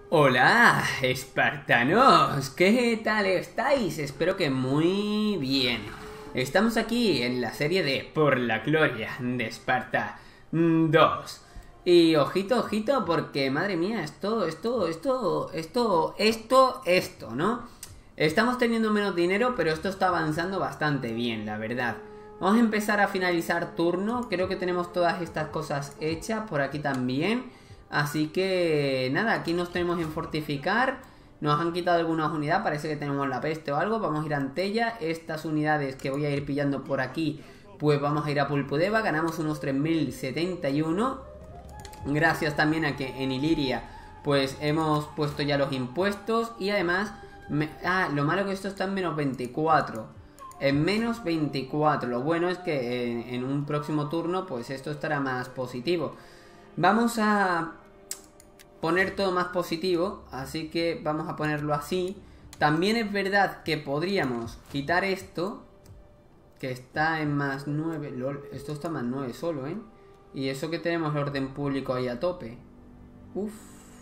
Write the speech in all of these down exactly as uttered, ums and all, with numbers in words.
Hola, espartanos, ¿qué tal estáis? Espero que muy bien. Estamos aquí en la serie de Por la Gloria de Esparta dos. Y ojito, ojito, porque madre mía, esto, esto, esto, esto, esto, esto, ¿no? Estamos teniendo menos dinero, pero esto está avanzando bastante bien, la verdad. Vamos a empezar a finalizar turno. Creo que tenemos todas estas cosas hechas por aquí también. Así que nada, aquí nos tenemos en fortificar. Nos han quitado algunas unidades, parece que tenemos la peste o algo. Vamos a ir a Antella. Estas unidades que voy a ir pillando por aquí, pues vamos a ir a Pulpudeva. Ganamos unos tres mil setenta y uno. Gracias también a que en Iliria pues hemos puesto ya los impuestos. Y además, me... ah, lo malo que esto está en menos veinticuatro. En menos veinticuatro. Lo bueno es que en, en un próximo turno pues esto estará más positivo. Vamos a poner todo más positivo, así que vamos a ponerlo así. También es verdad que podríamos quitar esto, que está en más nueve. Lol, esto está más nueve solo, ¿eh? Y eso que tenemos el orden público ahí a tope. Uf.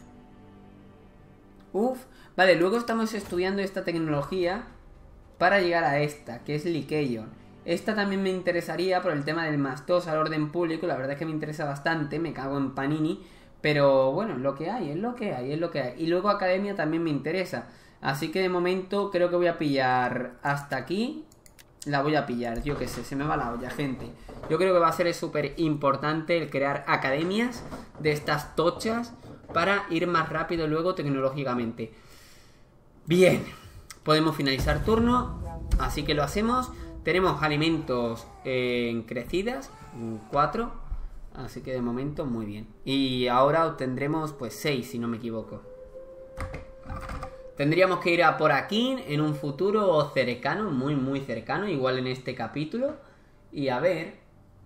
Uf. Vale, luego estamos estudiando esta tecnología para llegar a esta, que es Lycaon. Esta también me interesaría por el tema del más dos al orden público. La verdad es que me interesa bastante, me cago en Panini. Pero bueno, es lo que hay, es lo que hay, es lo que hay. Y luego Academia también me interesa. Así que de momento creo que voy a pillar hasta aquí. La voy a pillar, yo qué sé, se me va la olla, gente. Yo creo que va a ser súper importante el crear academias de estas tochas para ir más rápido luego tecnológicamente. Bien, podemos finalizar turno, así que lo hacemos. Tenemos alimentos en crecidas, cuatro. Así que de momento muy bien. Y ahora obtendremos pues seis, si no me equivoco. Tendríamos que ir a por aquí en un futuro cercano, muy muy cercano, igual en este capítulo. Y a ver.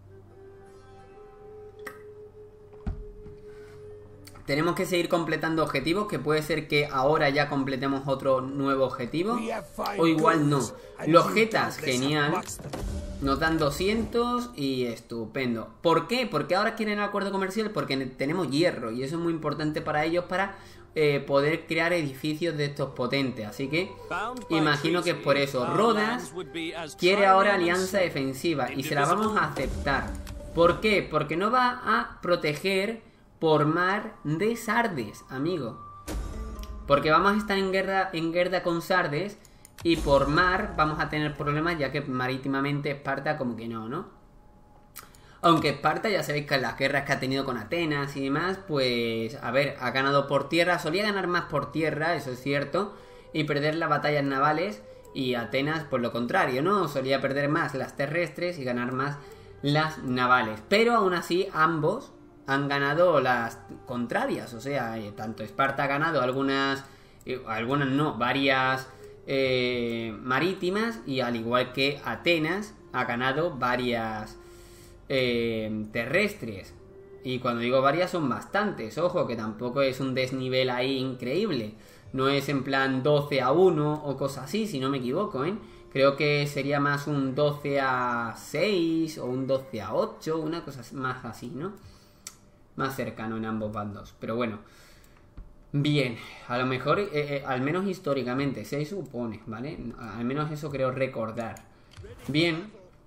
Tenemos que seguir completando objetivos, que puede ser que ahora ya completemos otro nuevo objetivo. O igual no. Los jetas, genial. Nos dan doscientos y estupendo. ¿Por qué? Porque ahora quieren el acuerdo comercial, porque tenemos hierro. Y eso es muy importante para ellos para eh, poder crear edificios de estos potentes. Así que imagino que es por eso. Rodas quiere ahora alianza defensiva y se la vamos a aceptar. ¿Por qué? Porque no va a proteger por mar de Sardes, amigo. Porque vamos a estar en guerra, en guerra con Sardes. Y por mar vamos a tener problemas, ya que marítimamente Esparta como que no, ¿no? Aunque Esparta, ya sabéis que en las guerras que ha tenido con Atenas y demás, pues, a ver, ha ganado por tierra. Solía ganar más por tierra, eso es cierto, y perder las batallas navales. Y Atenas, por lo contrario, ¿no? Solía perder más las terrestres y ganar más las navales. Pero aún así, ambos han ganado las contrarias. O sea, tanto Esparta ha ganado algunas, eh, algunas no, varias... Eh, marítimas, y al igual que Atenas ha ganado varias eh, terrestres. Y cuando digo varias son bastantes, ojo, que tampoco es un desnivel ahí increíble. No es en plan doce a uno o cosas así, si no me equivoco, ¿eh? Creo que sería más un doce a seis o un doce a ocho, una cosa más así, ¿no? Más cercano en ambos bandos, pero bueno. Bien, a lo mejor, eh, eh, al menos históricamente, se supone, ¿vale? Al menos eso creo recordar. Bien.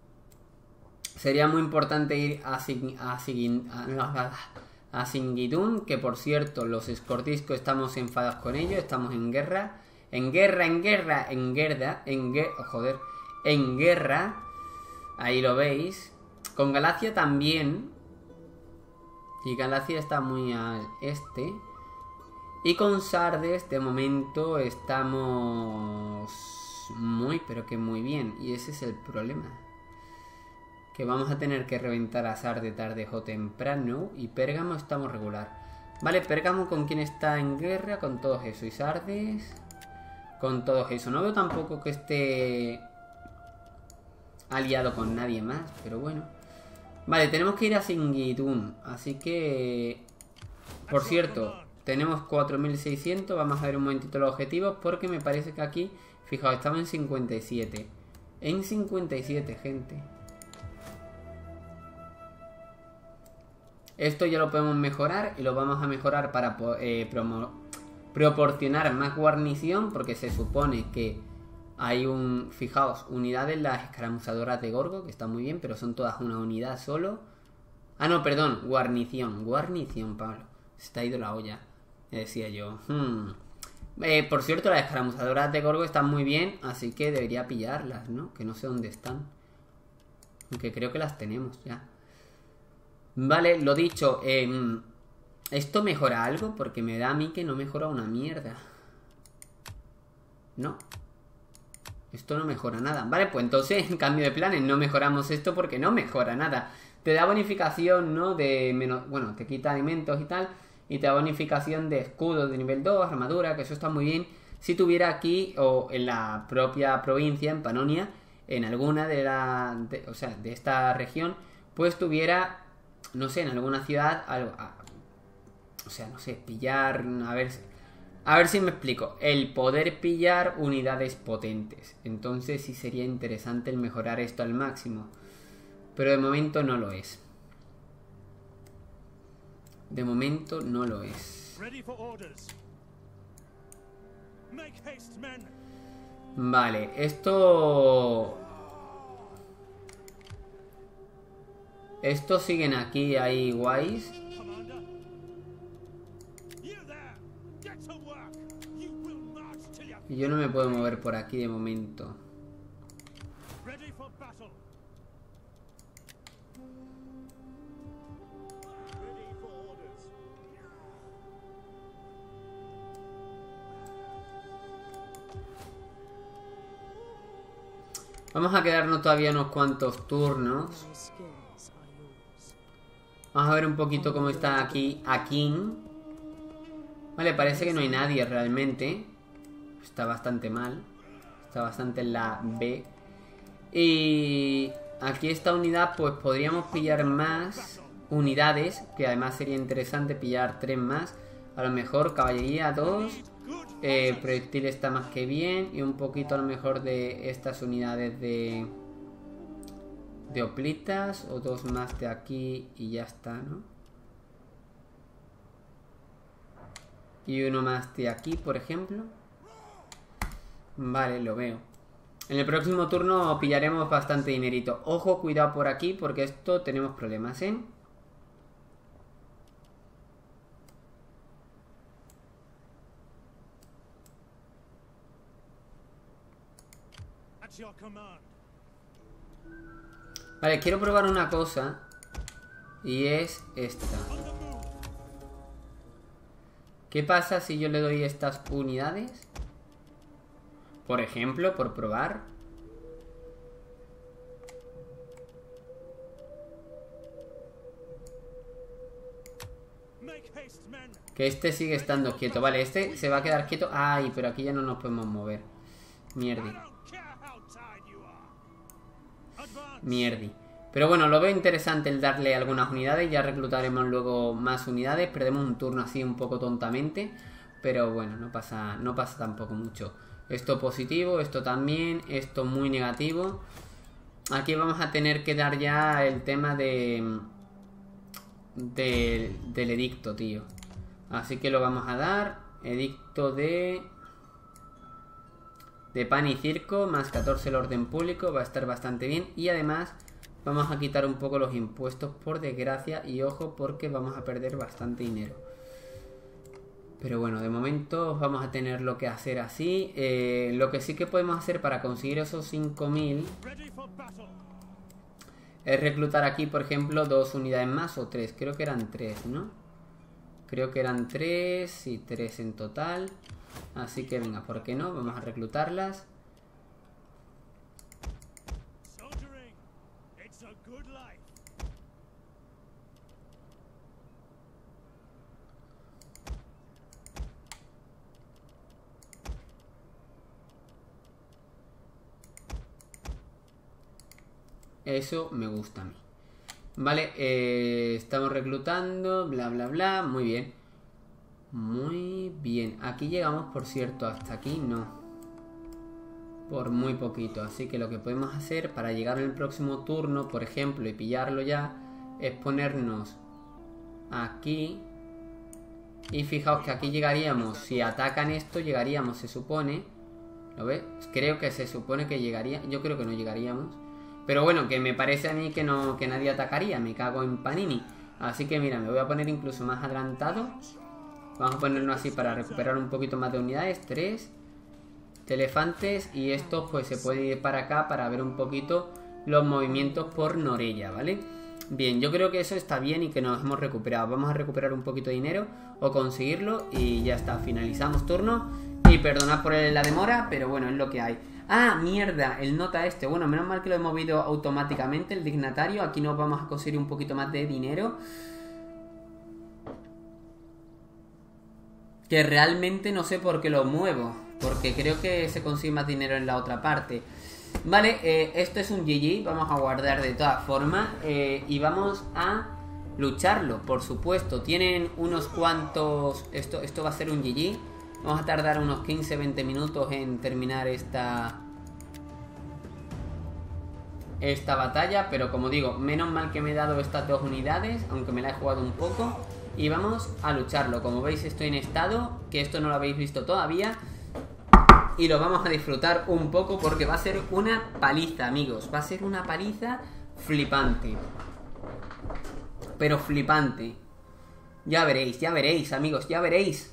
Sería muy importante ir a, Sig a, Sig a, a Singidun, que por cierto, los Escordisco estamos enfadados con ellos, estamos en guerra. En guerra, en guerra, en guerra, en guerra, oh, joder, en guerra. Ahí lo veis. Con Galacia también. Y Galacia está muy al este. Y con Sardes, de momento, estamos muy, pero que muy bien. Y ese es el problema. Que vamos a tener que reventar a Sardes tarde o temprano. Y Pérgamo estamos regular. Vale, Pérgamo con quien está en guerra, con todos eso. Y Sardes, con todos eso. No veo tampoco que esté aliado con nadie más, pero bueno. Vale, tenemos que ir a Singidun. Así que... Por cierto... Tenemos cuatro mil seiscientos, vamos a ver un momentito los objetivos, porque me parece que aquí, fijaos, estamos en cincuenta y siete. En cincuenta y siete, gente. Esto ya lo podemos mejorar y lo vamos a mejorar para eh, promo proporcionar más guarnición, porque se supone que hay un... Fijaos, unidades, las escaramuzadoras de Gorgo, que está muy bien, pero son todas una unidad solo. Ah, no, perdón, guarnición. Guarnición, Pablo. Se te ha ido la olla. Me decía yo. Hmm. Eh, por cierto, las escaramuzadoras de Gorgo están muy bien, así que debería pillarlas, ¿no? Que no sé dónde están. Aunque creo que las tenemos ya. Vale, lo dicho. Eh, ¿Esto mejora algo? Porque me da a mí que no mejora una mierda. No. Esto no mejora nada. Vale, pues entonces, en cambio de planes, no mejoramos esto porque no mejora nada. Te da bonificación, ¿no? De menos... Bueno, te quita alimentos y tal. Y te da bonificación de escudos de nivel dos, armadura, que eso está muy bien. Si tuviera aquí, o en la propia provincia, en Pannonia, en alguna de la... De, o sea, de esta región, pues tuviera, no sé, en alguna ciudad, algo... O sea, no sé, pillar... A ver... A ver si me explico. El poder pillar unidades potentes. Entonces sí sería interesante el mejorar esto al máximo. Pero de momento no lo es. De momento no lo es. Vale, esto... Estos siguen aquí, ahí guays. Y yo no me puedo mover por aquí de momento. Vamos a quedarnos todavía unos cuantos turnos. Vamos a ver un poquito cómo está aquí Akin. Vale, parece que no hay nadie realmente. Está bastante mal. Está bastante en la B. Y aquí esta unidad, pues podríamos pillar más unidades, que además sería interesante pillar tres más. A lo mejor caballería dos. Eh, proyectil está más que bien. Y un poquito a lo mejor de estas unidades de... De hoplitas. O dos más de aquí y ya está, ¿no? Y uno más de aquí, por ejemplo. Vale, lo veo. En el próximo turno pillaremos bastante dinerito. Ojo, cuidado por aquí, porque esto tenemos problemas, ¿eh? Vale, quiero probar una cosa. Y es esta. ¿Qué pasa si yo le doy estas unidades? Por ejemplo, por probar. Que este sigue estando quieto. Vale, este se va a quedar quieto. Ay, pero aquí ya no nos podemos mover. Mierdi. Mierdi. Pero bueno, lo veo interesante el darle algunas unidades. Ya reclutaremos luego más unidades. Perdemos un turno así un poco tontamente. Pero bueno, no pasa, no pasa tampoco mucho. Esto positivo, esto también, esto muy negativo. Aquí vamos a tener que dar ya el tema de, de del edicto, tío. Así que lo vamos a dar. Edicto de de pan y circo, más catorce el orden público. Va a estar bastante bien. Y además vamos a quitar un poco los impuestos, por desgracia. Y ojo, porque vamos a perder bastante dinero. Pero bueno, de momento vamos a tener lo que hacer así. Eh, lo que sí que podemos hacer para conseguir esos cinco mil es reclutar aquí, por ejemplo, dos unidades más o tres. Creo que eran tres, ¿no? Creo que eran tres y tres en total. Así que venga, ¿por qué no? Vamos a reclutarlas. Eso me gusta a mí. Vale, eh, estamos reclutando, bla, bla, bla. Muy bien. Muy bien. Aquí llegamos, por cierto, hasta aquí no. Por muy poquito. Así que lo que podemos hacer para llegar al próximo turno, por ejemplo, y pillarlo ya, es ponernos aquí Y fijaos que aquí llegaríamos, si atacan esto, llegaríamos, se supone. ¿Lo ves? Creo que se supone que llegaría. Yo creo que no llegaríamos. Pero bueno, que me parece a mí que no, que nadie atacaría. Me cago en Panini. Así que mira, me voy a poner incluso más adelantado. Vamos a ponernos así para recuperar un poquito más de unidades. Tres elefantes. Y estos pues se pueden ir para acá para ver un poquito los movimientos por Norella, ¿vale? Bien, yo creo que eso está bien y que nos hemos recuperado. Vamos a recuperar un poquito de dinero o conseguirlo y ya está, finalizamos turno. Y perdonad por la demora, pero bueno, es lo que hay. Ah, mierda, el nota este. Bueno, menos mal que lo he movido automáticamente, el dignatario. Aquí nos vamos a conseguir un poquito más de dinero, que realmente no sé por qué lo muevo, porque creo que se consigue más dinero en la otra parte. Vale, eh, esto es un G G, vamos a guardar de todas formas eh, y vamos a lucharlo, por supuesto. Tienen unos cuantos... Esto, esto va a ser un G G. Vamos a tardar unos quince a veinte minutos en terminar esta... Esta batalla, pero como digo, menos mal que me he dado estas dos unidades, aunque me la he jugado un poco. Y vamos a lucharlo. Como veis estoy en estado, que esto no lo habéis visto todavía. Y lo vamos a disfrutar un poco porque va a ser una paliza, amigos. Va a ser una paliza flipante. Pero flipante. Ya veréis, ya veréis, amigos, ya veréis.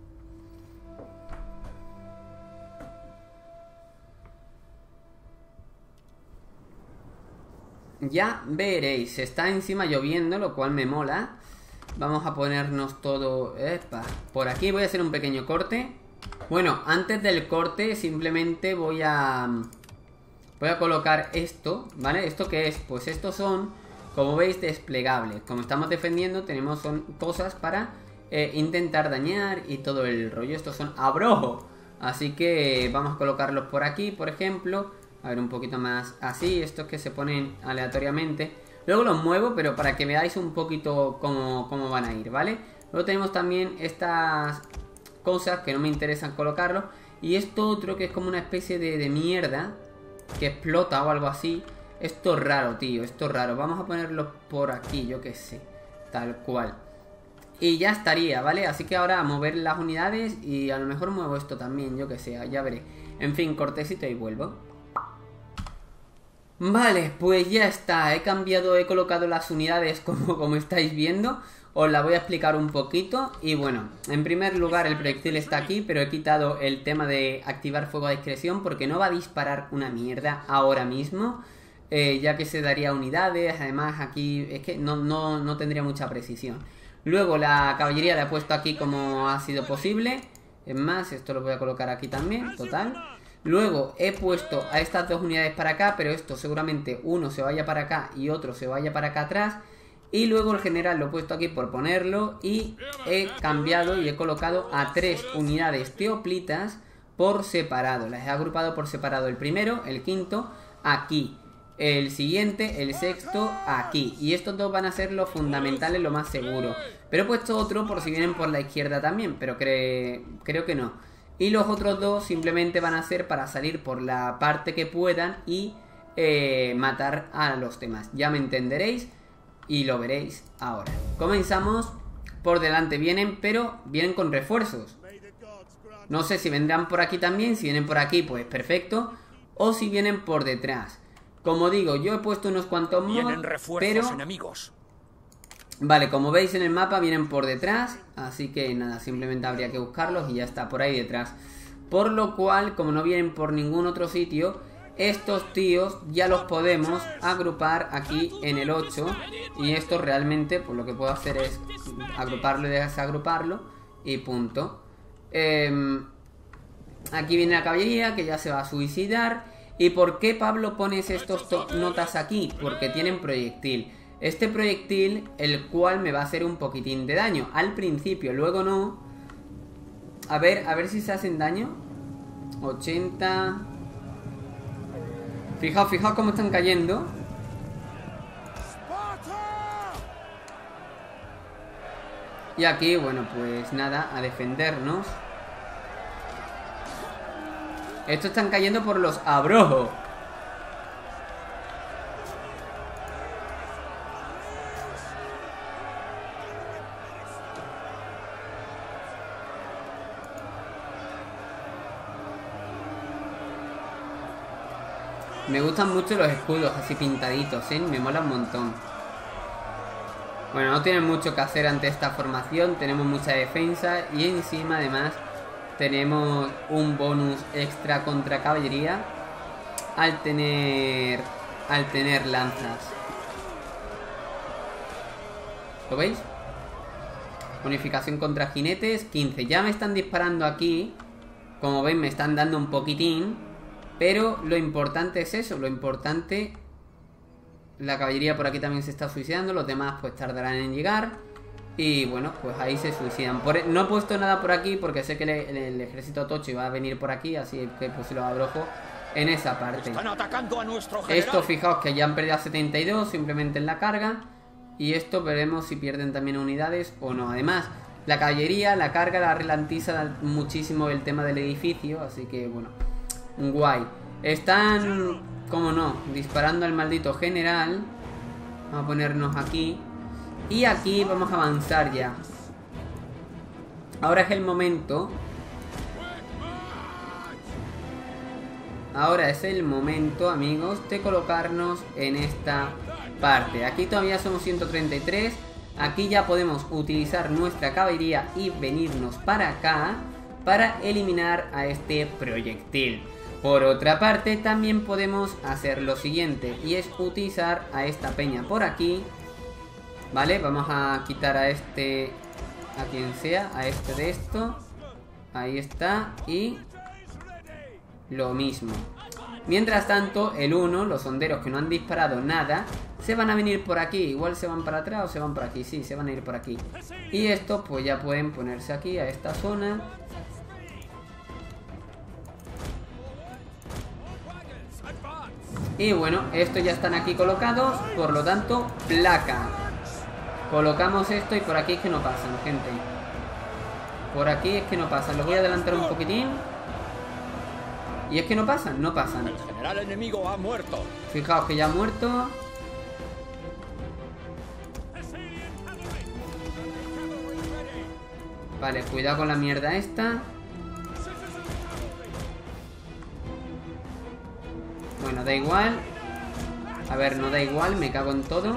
Ya veréis. Está encima lloviendo, lo cual me mola. Vamos a ponernos todo... Epa. Por aquí voy a hacer un pequeño corte. Bueno, antes del corte simplemente voy a... Voy a colocar esto, ¿vale? ¿Esto qué es? Pues estos son, como veis, desplegables. Como estamos defendiendo, tenemos son cosas para eh, intentar dañar y todo el rollo. Estos son abrojo. Así que vamos a colocarlos por aquí, por ejemplo. A ver, un poquito más así. Estos que se ponen aleatoriamente. Luego los muevo, pero para que veáis un poquito cómo, cómo van a ir, ¿vale? Luego tenemos también estas... cosas que no me interesan colocarlo. Y esto otro que es como una especie de, de mierda que explota o algo así. Esto es raro, tío, esto es raro. Vamos a ponerlo por aquí, yo que sé. Tal cual. Y ya estaría, ¿vale? Así que ahora a mover las unidades. Y a lo mejor muevo esto también, yo que sé, ya veré. En fin, cortecito y vuelvo. Vale, pues ya está. He cambiado, he colocado las unidades como, como estáis viendo. Os la voy a explicar un poquito. Y bueno, en primer lugar el proyectil está aquí, pero he quitado el tema de activar fuego a discreción porque no va a disparar una mierda ahora mismo, eh, ya que se daría unidades. Además aquí es que no, no, no tendría mucha precisión. Luego la caballería la he puesto aquí como ha sido posible. Es más, esto lo voy a colocar aquí también, total. Luego he puesto a estas dos unidades para acá, pero esto seguramente uno se vaya para acá y otro se vaya para acá atrás. Y luego el general lo he puesto aquí por ponerlo. Y he cambiado y he colocado a tres unidades teoplitas por separado. Las he agrupado por separado. El primero, el quinto, aquí. El siguiente, el sexto, aquí. Y estos dos van a ser los fundamentales, lo más seguro. Pero he puesto otro por si vienen por la izquierda también, pero cre... creo que no. Y los otros dos simplemente van a ser para salir por la parte que puedan y eh, matar a los demás. Ya me entenderéis. Y lo veréis ahora. Comenzamos. Por delante vienen, pero vienen con refuerzos. No sé si vendrán por aquí también. Si vienen por aquí, pues perfecto. O si vienen por detrás. Como digo, yo he puesto unos cuantos mods, vienen refuerzos pero... enemigos. Vale, como veis en el mapa vienen por detrás. Así que nada, simplemente habría que buscarlos y ya está, por ahí detrás. Por lo cual, como no vienen por ningún otro sitio, estos tíos ya los podemos agrupar aquí en el ocho. Y esto realmente, pues lo que puedo hacer es agruparlo y desagruparlo. Y punto. eh, Aquí viene la caballería, que ya se va a suicidar. ¿Y por qué, Pablo, pones estos notas aquí? Porque tienen proyectil. Este proyectil, el cual me va a hacer un poquitín de daño al principio, luego no. A ver, a ver si se hacen daño. ochenta. Fijaos, fijaos cómo están cayendo. Y aquí, bueno, pues nada, a defendernos. Estos están cayendo por los abrojos. Me gustan mucho los escudos así pintaditos, ¿eh? Me mola un montón. Bueno, no tienen mucho que hacer ante esta formación. Tenemos mucha defensa y encima además tenemos un bonus extra contra caballería al tener al tener lanzas. ¿Lo veis? Bonificación contra jinetes, quince. Ya me están disparando aquí. Como veis me están dando un poquitín. Pero lo importante es eso. Lo importante... La caballería por aquí también se está suicidando. Los demás pues tardarán en llegar. Y bueno, pues ahí se suicidan. Por... No he puesto nada por aquí porque sé que el, el, el ejército tocho iba a venir por aquí. Así que pues lo abrojo en esa parte. Están atacando a nuestro general. Esto fijaos que ya han perdido a setenta y dos simplemente en la carga. Y esto veremos si pierden también unidades o no. Además, la caballería, la carga la ralentiza muchísimo el tema del edificio. Así que bueno, guay. Están, como no, disparando al maldito general. Vamos a ponernos aquí. Y aquí vamos a avanzar ya. Ahora es el momento. Ahora es el momento, amigos, de colocarnos en esta parte. Aquí todavía somos ciento treinta y tres. Aquí ya podemos utilizar nuestra caballería y venirnos para acá para eliminar a este proyectil. Por otra parte, también podemos hacer lo siguiente, y es utilizar a esta peña por aquí. Vale, vamos a quitar a este, a quien sea, a este de esto. Ahí está, y lo mismo. Mientras tanto, el uno, los honderos que no han disparado nada, se van a venir por aquí. Igual se van para atrás o se van por aquí. Sí, se van a ir por aquí. Y estos pues ya pueden ponerse aquí, a esta zona. Y bueno, estos ya están aquí colocados. Por lo tanto, placa. Colocamos esto y por aquí es que no pasan, gente. Por aquí es que no pasan. Los voy a adelantar un poquitín. Y es que no pasan, no pasan. El general enemigo ha muerto. Fijaos que ya ha muerto. Vale, cuidado con la mierda esta. Bueno, da igual. A ver, no da igual, me cago en todo.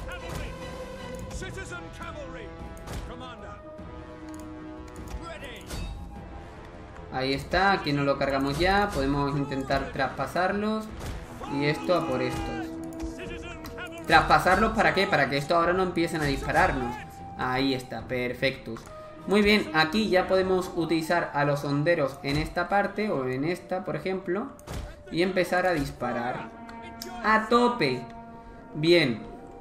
Ahí está, aquí no lo cargamos ya. Podemos intentar traspasarlos. Y esto a por estos. ¿Traspasarlos para qué? Para que esto ahora no empiecen a dispararnos. Ahí está, perfectos. Muy bien, aquí ya podemos utilizar a los honderos en esta parte, o en esta, por ejemplo, y empezar a disparar. ¡A tope! Bien.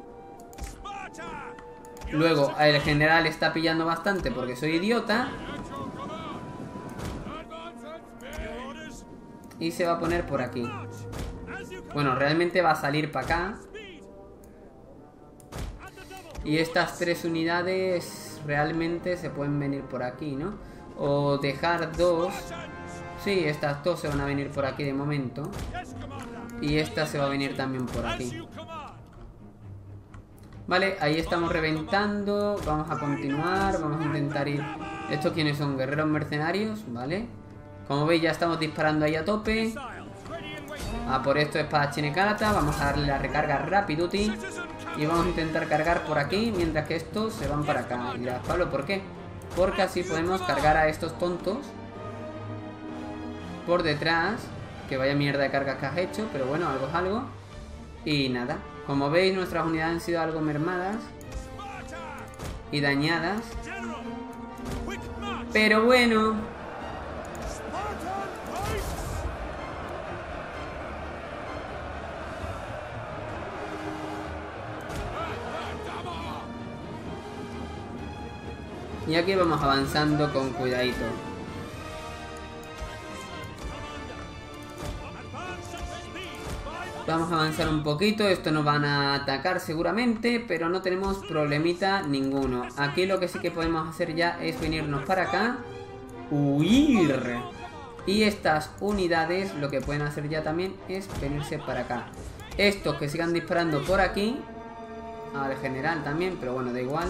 Luego, el general está pillando bastante porque soy idiota. Y se va a poner por aquí. Bueno, realmente va a salir para acá. Y estas tres unidades realmente se pueden venir por aquí, ¿no? O dejar dos. Sí, estas dos se van a venir por aquí de momento. Y esta se va a venir también por aquí. Vale, ahí estamos reventando. Vamos a continuar, vamos a intentar ir. ¿Estos quiénes son? Guerreros mercenarios, ¿vale? Como veis ya estamos disparando ahí a tope. A por esto espadachín Karata. Vamos a darle la recarga Rapiduti. Y vamos a intentar cargar por aquí, mientras que estos se van para acá. Y dirás, Pablo, ¿por qué? Porque así podemos cargar a estos tontos por detrás. Que vaya mierda de cargas que has hecho, pero bueno, algo es algo. Y nada, como veis nuestras unidades han sido algo mermadas y dañadas. Pero bueno. Y aquí vamos avanzando con cuidadito. Vamos a avanzar un poquito. Esto nos van a atacar seguramente, pero no tenemos problemita ninguno. Aquí lo que sí que podemos hacer ya es venirnos para acá. Huir. Y estas unidades lo que pueden hacer ya también es venirse para acá. Estos que sigan disparando por aquí. Al general también, pero bueno, da igual.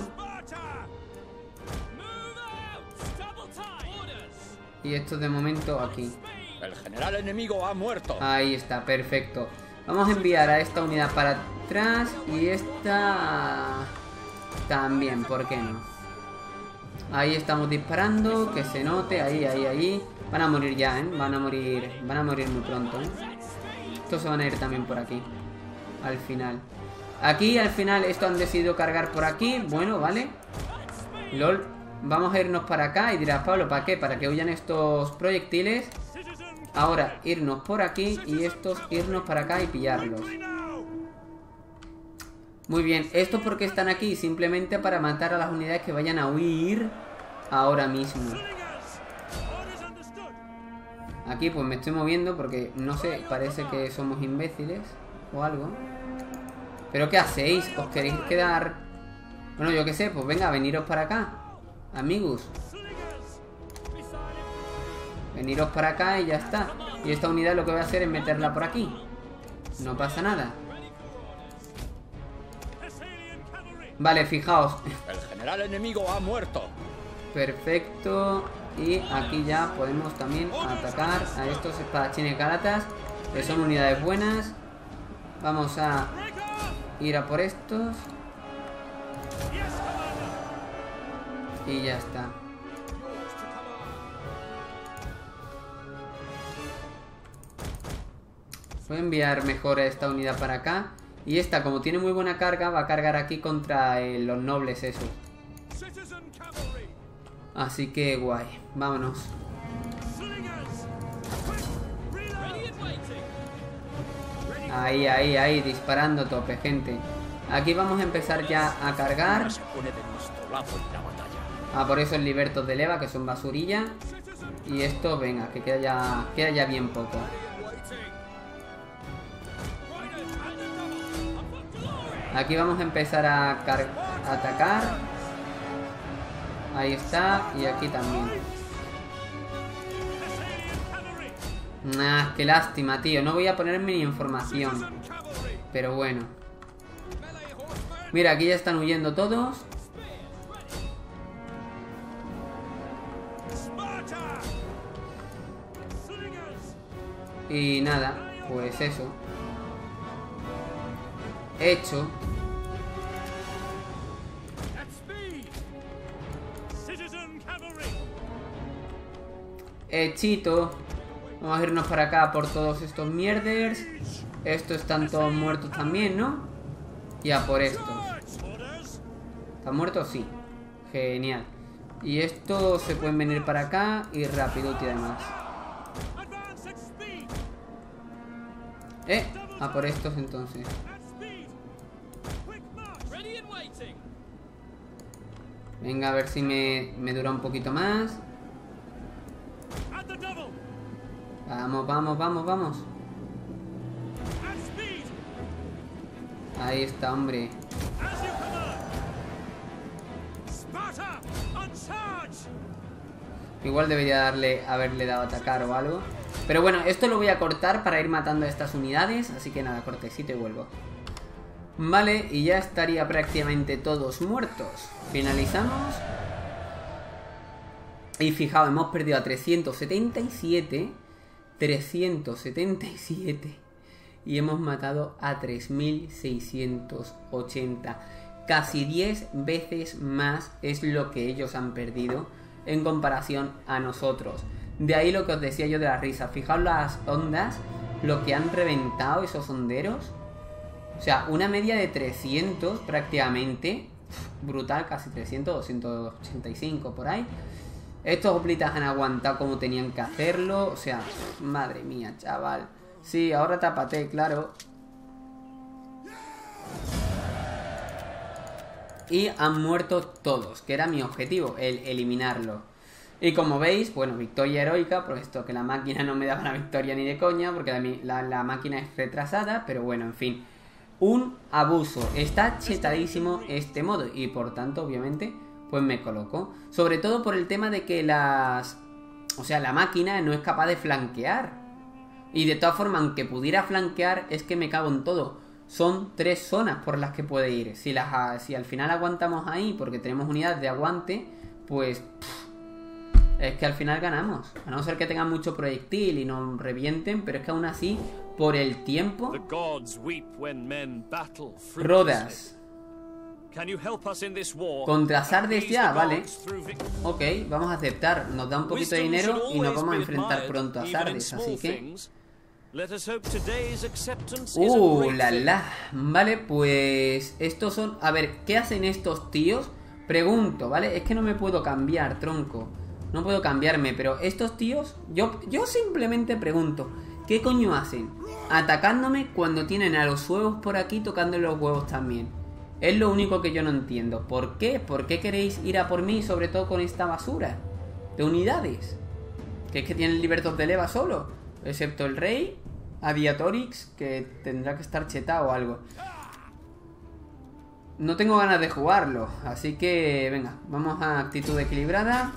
Y estos de momento aquí. El general enemigo ha muerto. Ahí está, perfecto. Vamos a enviar a esta unidad para atrás y esta también, ¿por qué no? Ahí estamos disparando, que se note, ahí, ahí, ahí. Van a morir ya, ¿eh? Van a morir, van a morir muy pronto, ¿eh? Estos se van a ir también por aquí, al final. Aquí, al final, esto han decidido cargar por aquí. Bueno, vale. LOL. Vamos a irnos para acá y dirás, Pablo, ¿para qué? Para que huyan estos proyectiles. Ahora, irnos por aquí y estos irnos para acá y pillarlos. Muy bien, esto porque están aquí simplemente para matar a las unidades que vayan a huir ahora mismo. Aquí pues me estoy moviendo porque, no sé, parece que somos imbéciles o algo. ¿Pero qué hacéis? ¿Os queréis quedar? Bueno, yo qué sé, pues venga, veniros para acá, amigos. Veniros para acá y ya está. Y esta unidad lo que voy a hacer es meterla por aquí. No pasa nada. Vale, fijaos. El general enemigo ha muerto. Perfecto. Y aquí ya podemos también atacar a estos espadachines galatas, que son unidades buenas. Vamos a ir a por estos. Y ya está. Voy a enviar mejor a esta unidad para acá. Y esta, como tiene muy buena carga, va a cargar aquí contra eh, los nobles esos. Así que guay. Vámonos. Ahí, ahí, ahí. Disparando a tope, gente. Aquí vamos a empezar ya a cargar. Ah, por eso el libertos de leva, que son basurilla. Y esto, venga, que queda ya, queda ya bien poco. Aquí vamos a empezar a, a atacar. Ahí está. Y aquí también. Nah, qué lástima, tío. No voy a ponerme ni información. Pero bueno. Mira, aquí ya están huyendo todos. Y nada, pues eso. Hecho. Hechito. Vamos a irnos para acá por todos estos mierders. Estos están todos muertos también, ¿no? Y a por estos. ¿Están muertos? Sí. Genial. Y estos se pueden venir para acá y rápido y demás. Eh, a por estos entonces. Venga, a ver si me, me dura un poquito más. Vamos, vamos, vamos, vamos. Ahí está, hombre. Igual debería darle, haberle dado a atacar o algo. Pero bueno, esto lo voy a cortar para ir matando a estas unidades. Así que nada, cortecito y vuelvo. Vale, y ya estaría prácticamente todos muertos. Finalizamos. Y fijaos, hemos perdido a trescientos setenta y siete. trescientos setenta y siete. Y hemos matado a tres mil seiscientos ochenta. Casi diez veces más es lo que ellos han perdido en comparación a nosotros. De ahí lo que os decía yo de la risa. Fijaos las ondas, lo que han reventado esos honderos. O sea, una media de trescientos prácticamente. Brutal, casi trescientos, doscientos ochenta y cinco por ahí. Estos hoplitas han aguantado como tenían que hacerlo. O sea, madre mía, chaval. Sí, ahora tápate, claro. Y han muerto todos, que era mi objetivo, el eliminarlo. Y como veis, bueno, victoria heroica, por esto que la máquina no me daba la victoria ni de coña, porque la, la, la máquina es retrasada, pero bueno, en fin. Un abuso. Está chetadísimo este modo y por tanto, obviamente, pues me coloco. Sobre todo por el tema de que las... O sea, la máquina no es capaz de flanquear. Y de todas formas, aunque pudiera flanquear, es que me cago en todo. Son tres zonas por las que puede ir. Si, las, si al final aguantamos ahí porque tenemos unidades de aguante, pues... Pff, Es que al final ganamos. A no ser que tengan mucho proyectil y nos revienten, pero es que aún así, por el tiempo... Rodas. Contra Sardes ya, vale. Ok, vamos a aceptar. Nos da un poquito de dinero y nos vamos a enfrentar pronto a Sardes, así que... Uh, la la. Vale, pues... Estos son... A ver, ¿qué hacen estos tíos? Pregunto, ¿vale? Es que no me puedo cambiar, tronco. No puedo cambiarme, pero estos tíos... Yo, yo simplemente pregunto, ¿qué coño hacen? Atacándome cuando tienen a los huevos por aquí tocándole los huevos también. Es lo único que yo no entiendo. ¿Por qué? ¿Por qué queréis ir a por mí, sobre todo con esta basura de unidades? Que es que tienen Libertos de Leva solo. Excepto el rey, Adiatorix, que tendrá que estar chetado o algo. No tengo ganas de jugarlo, así que venga, vamos a actitud equilibrada.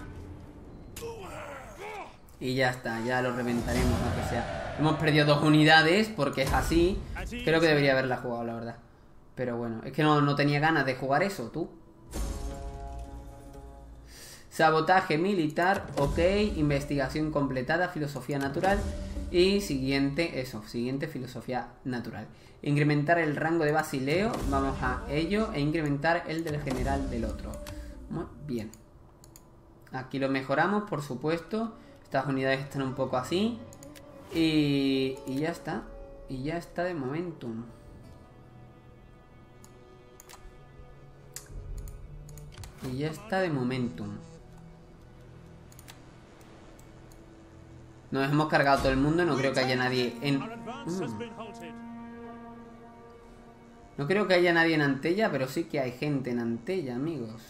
Y ya está, ya lo reventaremos, aunque sea. Hemos perdido dos unidades porque es así. Creo que debería haberla jugado, la verdad. Pero bueno, es que no, no tenía ganas de jugar eso, tú. Sabotaje militar, ok. Investigación completada, filosofía natural. Y siguiente, eso, siguiente filosofía natural. Incrementar el rango de Basileo, vamos a ello. E incrementar el del general del otro. Muy bien. Aquí lo mejoramos, por supuesto. Estas unidades están un poco así. Y, y ya está. Y ya está de momentum. Y ya está de momentum. Nos hemos cargado todo el mundo. No creo que haya nadie en... Mm. No creo que haya nadie en Antella, pero sí que hay gente en Antella, amigos.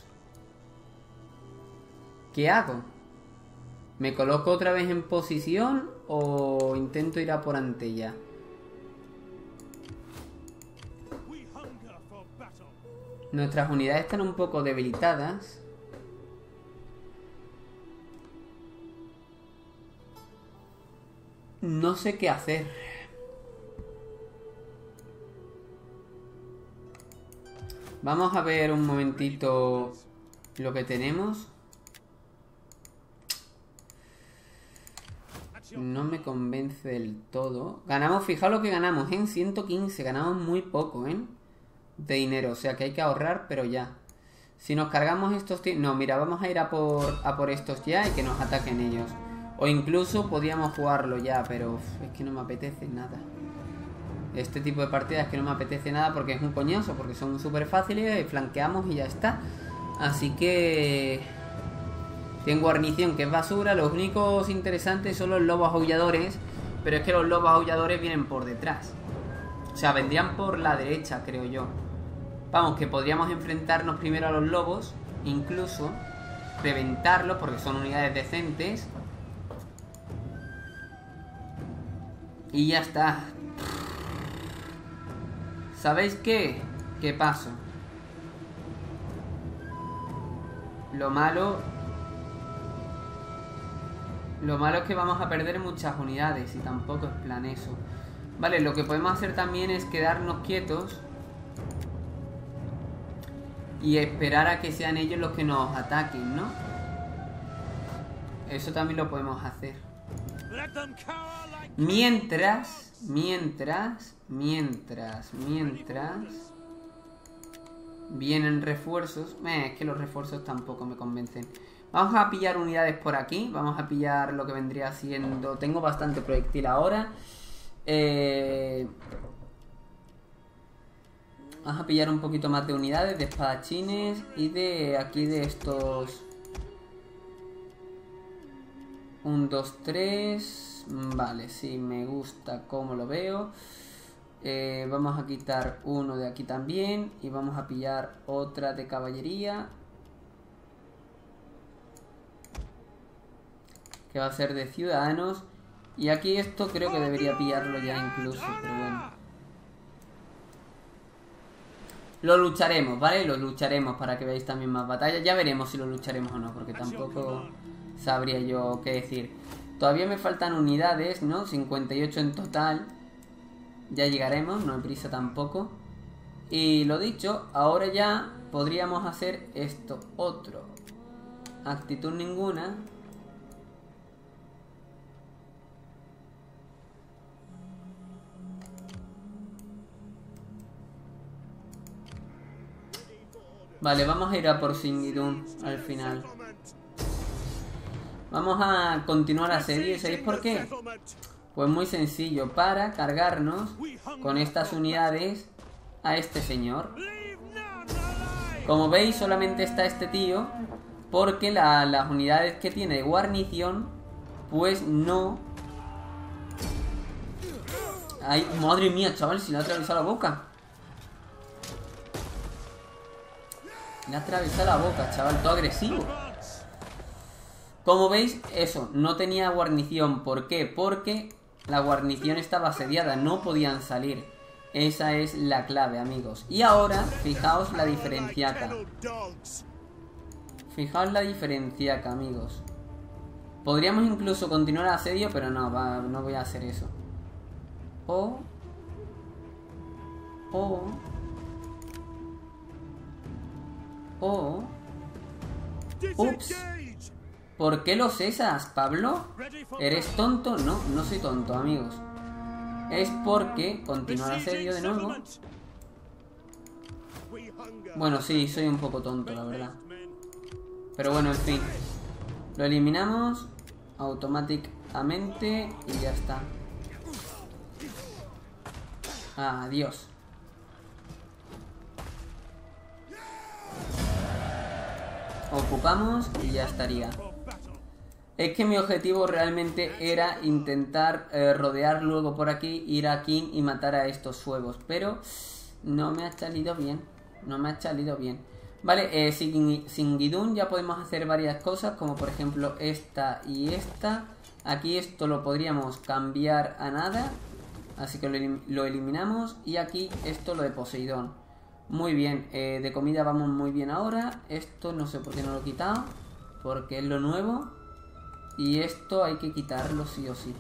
¿Qué hago? ¿Me coloco otra vez en posición o intento ir a por Antella? Nuestras unidades están un poco debilitadas. No sé qué hacer. Vamos a ver un momentito lo que tenemos. No me convence del todo. Ganamos, fijaos lo que ganamos, en ciento quince. Ganamos muy poco, ¿eh? De dinero, o sea que hay que ahorrar, pero ya. Si nos cargamos estos... No, mira, vamos a ir a por, a por estos ya y que nos ataquen ellos. O incluso podíamos jugarlo ya, pero uf, es que no me apetece nada. Este tipo de partidas es que no me apetece nada porque es un coñazo, porque son súper fáciles, flanqueamos y ya está. Así que... Tienen guarnición que es basura, los únicos interesantes son los lobos aulladores, pero es que los lobos aulladores vienen por detrás. O sea, vendrían por la derecha, creo yo. Vamos, que podríamos enfrentarnos primero a los lobos, incluso reventarlos porque son unidades decentes. Y ya está. ¿Sabéis qué? ¿Qué paso? Lo malo... Lo malo es que vamos a perder muchas unidades y tampoco es plan eso. Vale, lo que podemos hacer también es quedarnos quietos y esperar a que sean ellos los que nos ataquen, ¿no? Eso también lo podemos hacer. Mientras, mientras, mientras, mientras vienen refuerzos. Eh, es que los refuerzos tampoco me convencen. Vamos a pillar unidades por aquí. Vamos a pillar lo que vendría siendo... Tengo bastante proyectil ahora. Eh... Vamos a pillar un poquito más de unidades, de espadachines y de aquí de estos... un, dos, tres... Vale, sí, me gusta cómo lo veo. Eh, vamos a quitar uno de aquí también y vamos a pillar otra de caballería. Que va a ser de ciudadanos. Y aquí esto creo que debería pillarlo ya incluso, pero bueno. Lo lucharemos, ¿vale? Lo lucharemos para que veáis también más batallas. Ya veremos si lo lucharemos o no, porque tampoco sabría yo qué decir. Todavía me faltan unidades, ¿no? cincuenta y ocho en total. Ya llegaremos, no hay prisa tampoco. Y lo dicho, ahora ya podríamos hacer esto otro. Actitud ninguna. Vale, vamos a ir a por Singidun al final. Vamos a continuar asedio. ¿Y sabéis por qué? Pues muy sencillo, para cargarnos con estas unidades a este señor. Como veis, solamente está este tío, porque la, las unidades que tiene de guarnición, pues no... Ay, madre mía, chaval, si le ha atravesado la boca. Le ha atravesado la boca, chaval, todo agresivo. Como veis, eso, no tenía guarnición. ¿Por qué? Porque la guarnición estaba asediada, no podían salir. Esa es la clave, amigos. Y ahora, fijaos la diferenciaca. Fijaos la diferenciaca, amigos. Podríamos incluso continuar el asedio, pero no, va, no voy a hacer eso. O... O... O... Ups. ¿Por qué los cesas, Pablo? ¿Eres tonto? No, no soy tonto, amigos. Es porque continuar el asedio de nuevo. Bueno, sí, soy un poco tonto, la verdad. Pero bueno, en fin. Lo eliminamos automáticamente y ya está. Adiós. Ocupamos y ya estaría. Es que mi objetivo realmente era intentar eh, rodear luego por aquí, ir aquí y matar a estos fuegos. Pero no me ha salido bien. No me ha salido bien. Vale, eh, sin, sin Guidún ya podemos hacer varias cosas, como por ejemplo esta y esta. Aquí esto lo podríamos cambiar a nada, así que lo, elim lo eliminamos. Y aquí esto lo de Poseidón. Muy bien, eh, de comida vamos muy bien ahora. Esto no sé por qué no lo he quitado, porque es lo nuevo. Y esto hay que quitarlo sí o sí.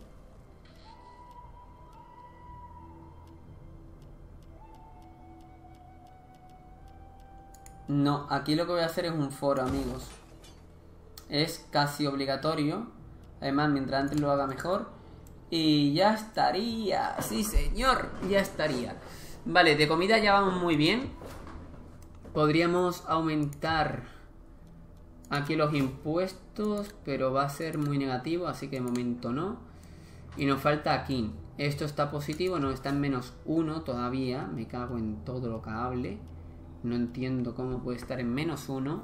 No, aquí lo que voy a hacer es un foro, amigos. Es casi obligatorio. Además, mientras antes lo haga mejor. Y ya estaría. Sí, señor, ya estaría. Vale, de comida ya vamos muy bien. Podríamos aumentar aquí los impuestos, pero va a ser muy negativo, así que de momento no. Y nos falta aquí. Esto está positivo, no, está en menos uno todavía. Me cago en todo lo que hable. No entiendo cómo puede estar en menos uno.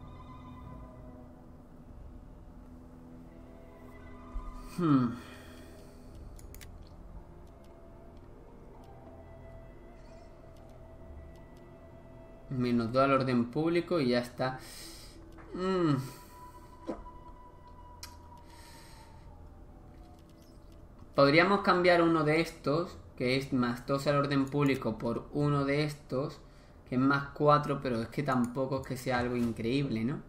Hmm. Menos dos al orden público y ya está. Mm. Podríamos cambiar uno de estos, que es más dos al orden público, por uno de estos, que es más cuatro, pero es que tampoco es que sea algo increíble, ¿no?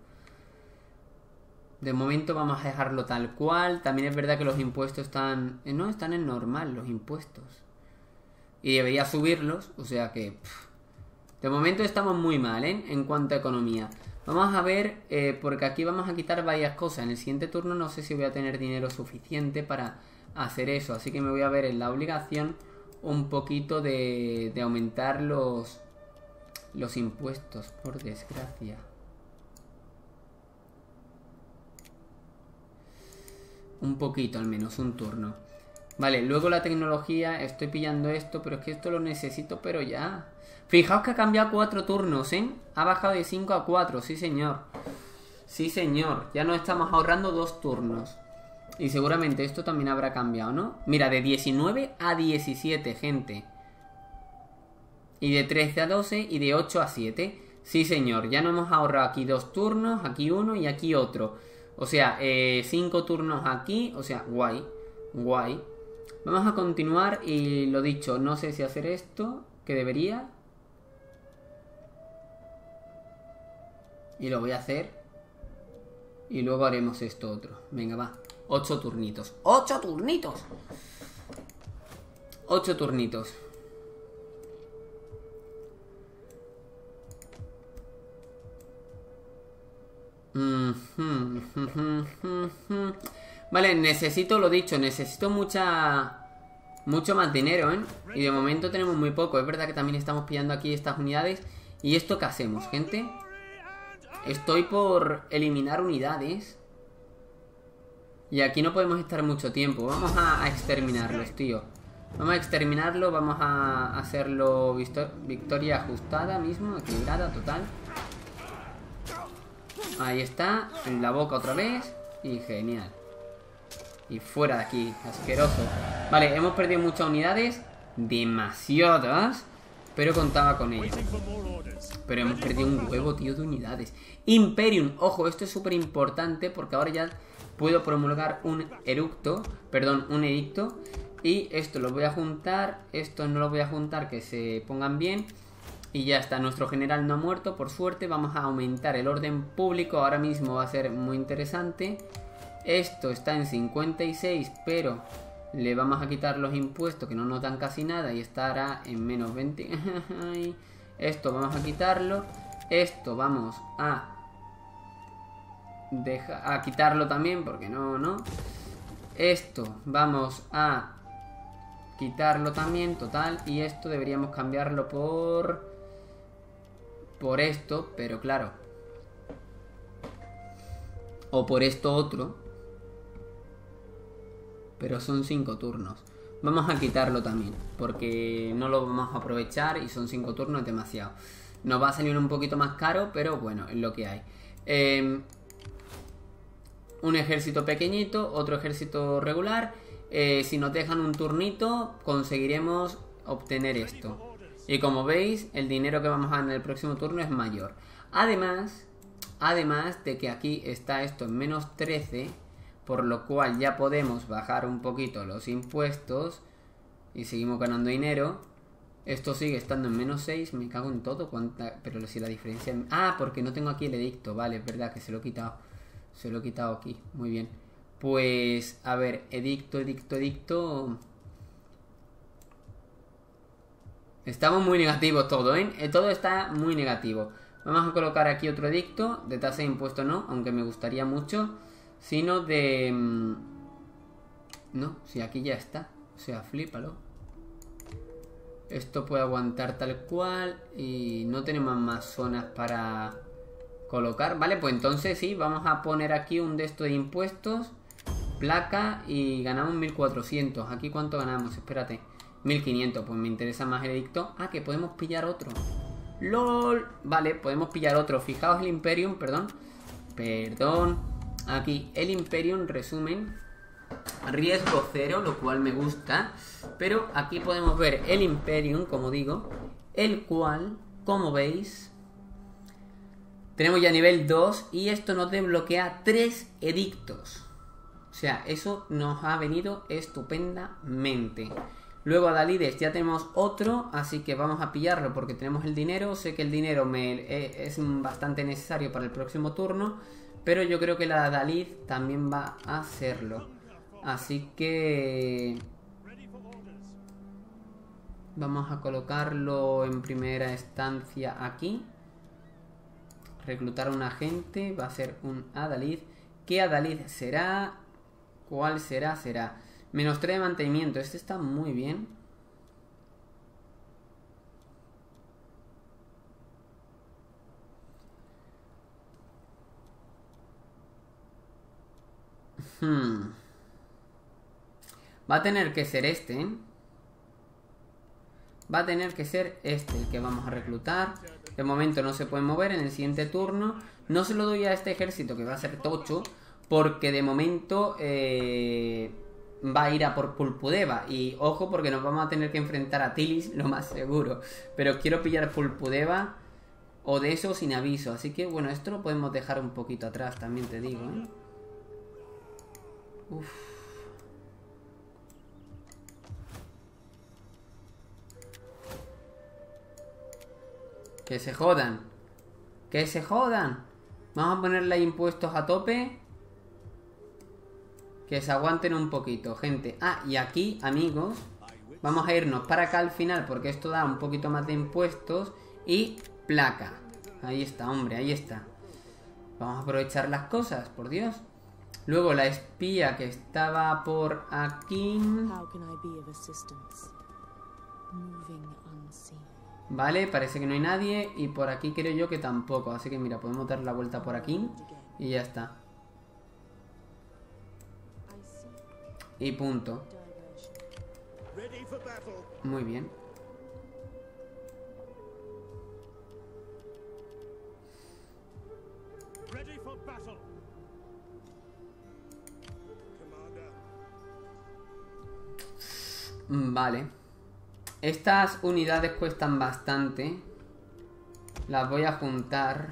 De momento vamos a dejarlo tal cual. También es verdad que los impuestos están... Eh, no, están en normal los impuestos. Y debería subirlos, o sea que... Pff. De momento estamos muy mal, ¿eh? En cuanto a economía. Vamos a ver, eh, porque aquí vamos a quitar varias cosas. En el siguiente turno no sé si voy a tener dinero suficiente para hacer eso. Así que me voy a ver en la obligación un poquito de, de aumentar los, los impuestos, por desgracia. Un poquito al menos, un turno. Vale, luego la tecnología, estoy pillando esto, pero es que esto lo necesito, pero ya. Fijaos que ha cambiado cuatro turnos, ¿eh? Ha bajado de cinco a cuatro, sí señor. Sí señor, ya nos estamos ahorrando dos turnos. Y seguramente esto también habrá cambiado, ¿no? Mira, de diecinueve a diecisiete, gente. Y de trece a doce y de ocho a siete. Sí señor, ya nos hemos ahorrado aquí dos turnos, aquí uno y aquí otro. O sea, eh, cinco turnos aquí, o sea, guay, guay. Vamos a continuar y lo dicho, no sé si hacer esto, que debería. Y lo voy a hacer. Y luego haremos esto otro. Venga, va. Ocho turnitos. ¡Ocho turnitos! Ocho turnitos. Vale, necesito lo dicho. Necesito mucha... Mucho más dinero, ¿eh? Y de momento tenemos muy poco. Es verdad que también estamos pillando aquí estas unidades. ¿Y esto qué hacemos, gente? Estoy por eliminar unidades. Y aquí no podemos estar mucho tiempo. Vamos a, a exterminarlos, tío. Vamos a exterminarlo, vamos a hacerlo victoria ajustada mismo, equilibrada, total. Ahí está, en la boca otra vez. Y genial. Y fuera de aquí, asqueroso. Vale, hemos perdido muchas unidades. Demasiadas. Pero contaba con ello. Pero hemos perdido un huevo, tío, de unidades. Imperium, ojo, esto es súper importante porque ahora ya puedo promulgar un eructo. Perdón, un edicto. Y esto lo voy a juntar. Esto no lo voy a juntar, que se pongan bien. Y ya está, nuestro general no ha muerto, por suerte. Vamos a aumentar el orden público. Ahora mismo va a ser muy interesante. Esto está en cincuenta y seis, pero le vamos a quitar los impuestos que no nos dan casi nada y estará en menos veinte. Esto vamos a quitarlo. Esto vamos a dejar, a quitarlo también porque no, no. Esto vamos a quitarlo también, total. Y esto deberíamos cambiarlo por por esto, pero claro, o por esto otro, pero son cinco turnos. Vamos a quitarlo también porque no lo vamos a aprovechar y son cinco turnos, es demasiado. Nos va a salir un poquito más caro, pero bueno, es lo que hay. eh, Un ejército pequeñito, otro ejército regular. eh, Si nos dejan un turnito, conseguiremos obtener esto. Y como veis, el dinero que vamos a ganar en el próximo turno es mayor. Además, además de que aquí está esto en menos trece, por lo cual ya podemos bajar un poquito los impuestos y seguimos ganando dinero. Esto sigue estando en menos seis, me cago en todo. ¿Cuánta? Pero si la diferencia... Ah, porque no tengo aquí el edicto, vale, es verdad que se lo he quitado. Se lo he quitado aquí, muy bien. Pues, a ver, edicto, edicto, edicto... Estamos muy negativos todo, ¿eh? Todo está muy negativo. Vamos a colocar aquí otro edicto. De tasa de impuesto no, aunque me gustaría mucho. Sino de... No, si aquí ya está. O sea, flípalo. Esto puede aguantar tal cual. Y no tenemos más zonas para colocar. Vale, pues entonces sí, vamos a poner aquí un de estos de impuestos. Placa y ganamos mil cuatrocientos. ¿Aquí cuánto ganamos? Espérate. mil quinientos, pues me interesa más el edicto. Ah, que podemos pillar otro. LOL. Vale, podemos pillar otro. Fijaos el Imperium, perdón. Perdón. Aquí el Imperium, resumen. Riesgo cero, lo cual me gusta. Pero aquí podemos ver el Imperium, como digo. El cual, como veis, tenemos ya nivel dos. Y esto nos desbloquea tres edictos. O sea, eso nos ha venido estupendamente. Luego a Dalides ya tenemos otro, así que vamos a pillarlo porque tenemos el dinero. Sé que el dinero me, eh, es bastante necesario para el próximo turno, pero yo creo que la Dalid también va a hacerlo. Así que vamos a colocarlo en primera instancia aquí. Reclutar a un agente, va a ser un Adalid. ¿Qué Adalid será? ¿Cuál será? Será... Menos tres de mantenimiento. Este está muy bien. Hmm. Va a tener que ser este, ¿eh? Va a tener que ser este el que vamos a reclutar. De momento no se puede mover. En el siguiente turno no se lo doy a este ejército, que va a ser tocho, porque de momento... Eh... va a ir a por Pulpudeva. Y ojo, porque nos vamos a tener que enfrentar a Tilis, lo más seguro. Pero quiero pillar Pulpudeva o de eso sin aviso. Así que bueno, esto lo podemos dejar un poquito atrás, también te digo, ¿eh? Uf. Que se jodan. Que se jodan. Vamos a ponerle impuestos a tope. Que se aguanten un poquito, gente. Ah, y aquí, amigos, vamos a irnos para acá al final, porque esto da un poquito más de impuestos. Y placa. Ahí está, hombre, ahí está. Vamos a aprovechar las cosas, por Dios. Luego la espía que estaba por aquí. Vale, parece que no hay nadie. Y por aquí creo yo que tampoco. Así que mira, podemos dar la vuelta por aquí. Y ya está. Y punto. Muy bien. Vale. Estas unidades cuestan bastante. Las voy a juntar.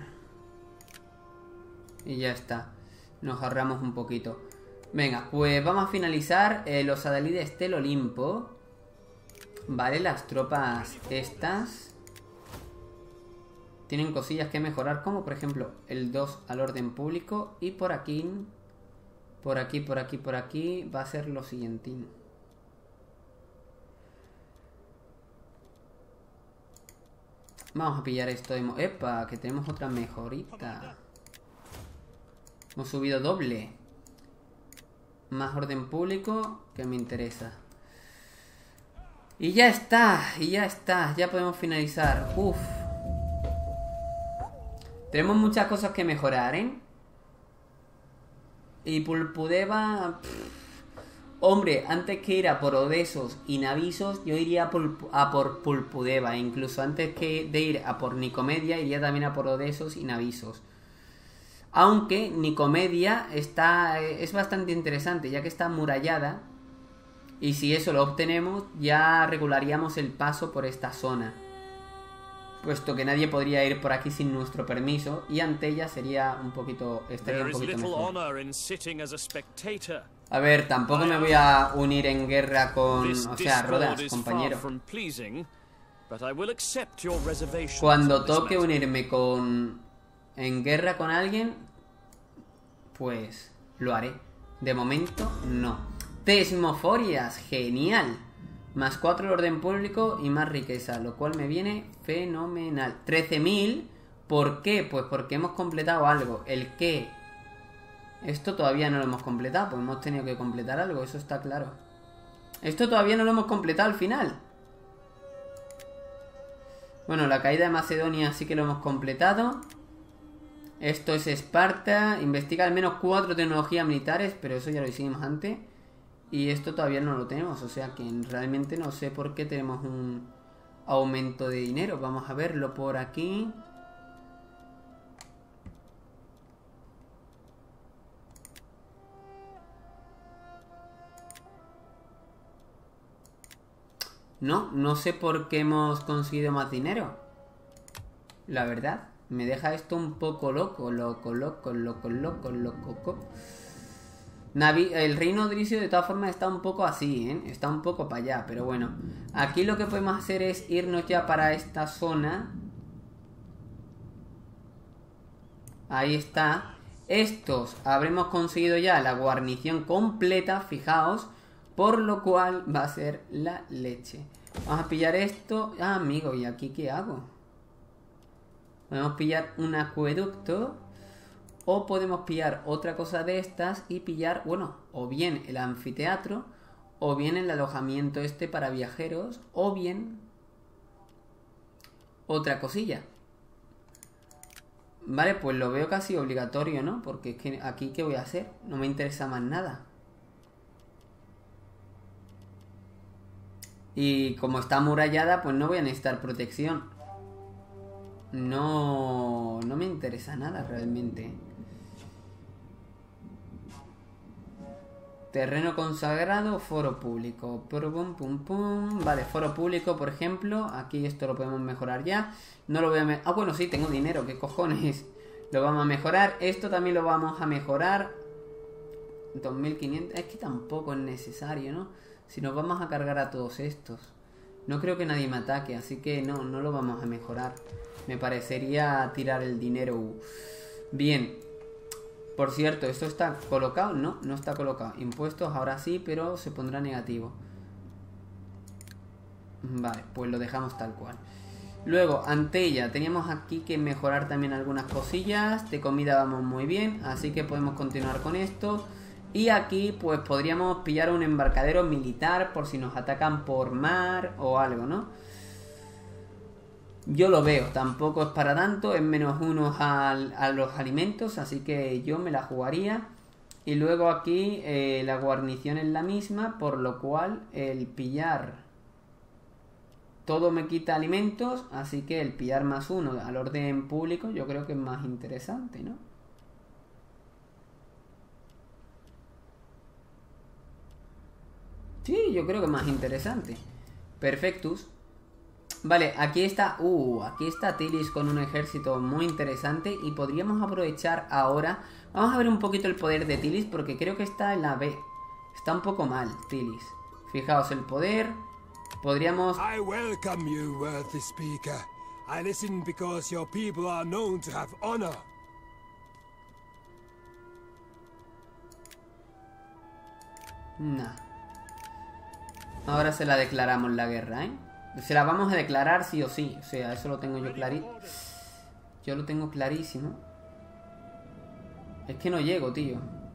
Y ya está. Nos ahorramos un poquito. Venga, pues vamos a finalizar eh, los adalides del Olimpo. Vale, las tropas estas tienen cosillas que mejorar, como por ejemplo el dos al orden público. Y por aquí, por aquí, por aquí, por aquí va a ser lo siguiente. Vamos a pillar esto de... ¡Epa! Que tenemos otra mejorita. Hemos subido doble. Más orden público, que me interesa. Y ya está, y ya está. Ya podemos finalizar. Uf. Tenemos muchas cosas que mejorar, ¿eh? Y Pulpudeva... Hombre, antes que ir a por Odesos y Navisos, yo iría a por, a por Pulpudeva. Incluso antes que de ir a por Nicomedia, iría también a por Odesos y Navisos. Aunque Nicomedia está, es bastante interesante, ya que está amurallada. Y si eso lo obtenemos, ya regularíamos el paso por esta zona. Puesto que nadie podría ir por aquí sin nuestro permiso. Y ante ella sería un poquito, estaría un poquito mejor. A ver, tampoco me voy a unir en guerra con... O sea, Rodas, compañero. Cuando toque unirme con... en guerra con alguien, pues lo haré. De momento, no. Tesmoforias, genial. Más cuatro el orden público y más riqueza, lo cual me viene fenomenal. trece mil. ¿Por qué? Pues porque hemos completado algo. ¿El qué? Esto todavía no lo hemos completado, pues hemos tenido que completar algo, eso está claro. Esto todavía no lo hemos completado al final. Bueno, la caída de Macedonia sí que lo hemos completado. Esto es Esparta. Investiga al menos cuatro tecnologías militares, pero eso ya lo hicimos antes. Y esto todavía no lo tenemos, o sea que realmente no sé por qué tenemos un aumento de dinero. Vamos a verlo por aquí. No, no sé por qué hemos conseguido más dinero. La verdad, me deja esto un poco loco, loco, loco, loco, loco, loco, loco. Navi el reino odrisio de todas formas está un poco así, ¿eh? Está un poco para allá, pero bueno. Aquí lo que podemos hacer es irnos ya para esta zona. Ahí está. Estos habremos conseguido ya la guarnición completa, fijaos. Por lo cual va a ser la leche. Vamos a pillar esto. Ah, amigo, ¿y aquí qué hago? Podemos pillar un acueducto. O podemos pillar otra cosa de estas y pillar, bueno, o bien el anfiteatro, o bien el alojamiento este para viajeros, o bien otra cosilla. Vale, pues lo veo casi obligatorio, ¿no? Porque es que aquí, ¿qué voy a hacer? No me interesa más nada. Y como está amurallada, pues no voy a necesitar protección. No, no me interesa nada realmente. Terreno consagrado, foro público. Pum, pum, pum. Vale, foro público, por ejemplo. Aquí esto lo podemos mejorar ya. No lo voy a... Me ah, bueno, sí, tengo dinero. ¿Qué cojones? Lo vamos a mejorar. Esto también lo vamos a mejorar. dos mil quinientos. Es que tampoco es necesario, ¿no? Si nos vamos a cargar a todos estos. No creo que nadie me ataque, así que no, no lo vamos a mejorar. Me parecería tirar el dinero. Bien. Por cierto, ¿esto está colocado? No, no está colocado. Impuestos ahora sí, pero se pondrá negativo. Vale, pues lo dejamos tal cual. Luego, Antella. Teníamos aquí que mejorar también algunas cosillas. De comida vamos muy bien, así que podemos continuar con esto. Y aquí pues podríamos pillar un embarcadero militar por si nos atacan por mar o algo, ¿no? Yo lo veo, tampoco es para tanto, es menos uno a, a los alimentos, así que yo me la jugaría. Y luego aquí eh, la guarnición es la misma, por lo cual el pillar todo me quita alimentos, así que el pillar más uno al orden público yo creo que es más interesante, ¿no? Sí, yo creo que es más interesante. Perfectus. Vale, aquí está... Uh, aquí está Tilis con un ejército muy interesante. Y podríamos aprovechar ahora... Vamos a ver un poquito el poder de Tilis, porque creo que está en la B. Está un poco mal, Tilis. Fijaos el poder. Podríamos... I welcome you, worthy speaker. I listen because your people are known to have honor. Nah. Ahora se la declaramos la guerra, ¿eh? Se la vamos a declarar sí o sí. O sea, eso lo tengo yo clarísimo. Yo lo tengo clarísimo. Es que no llego, tío.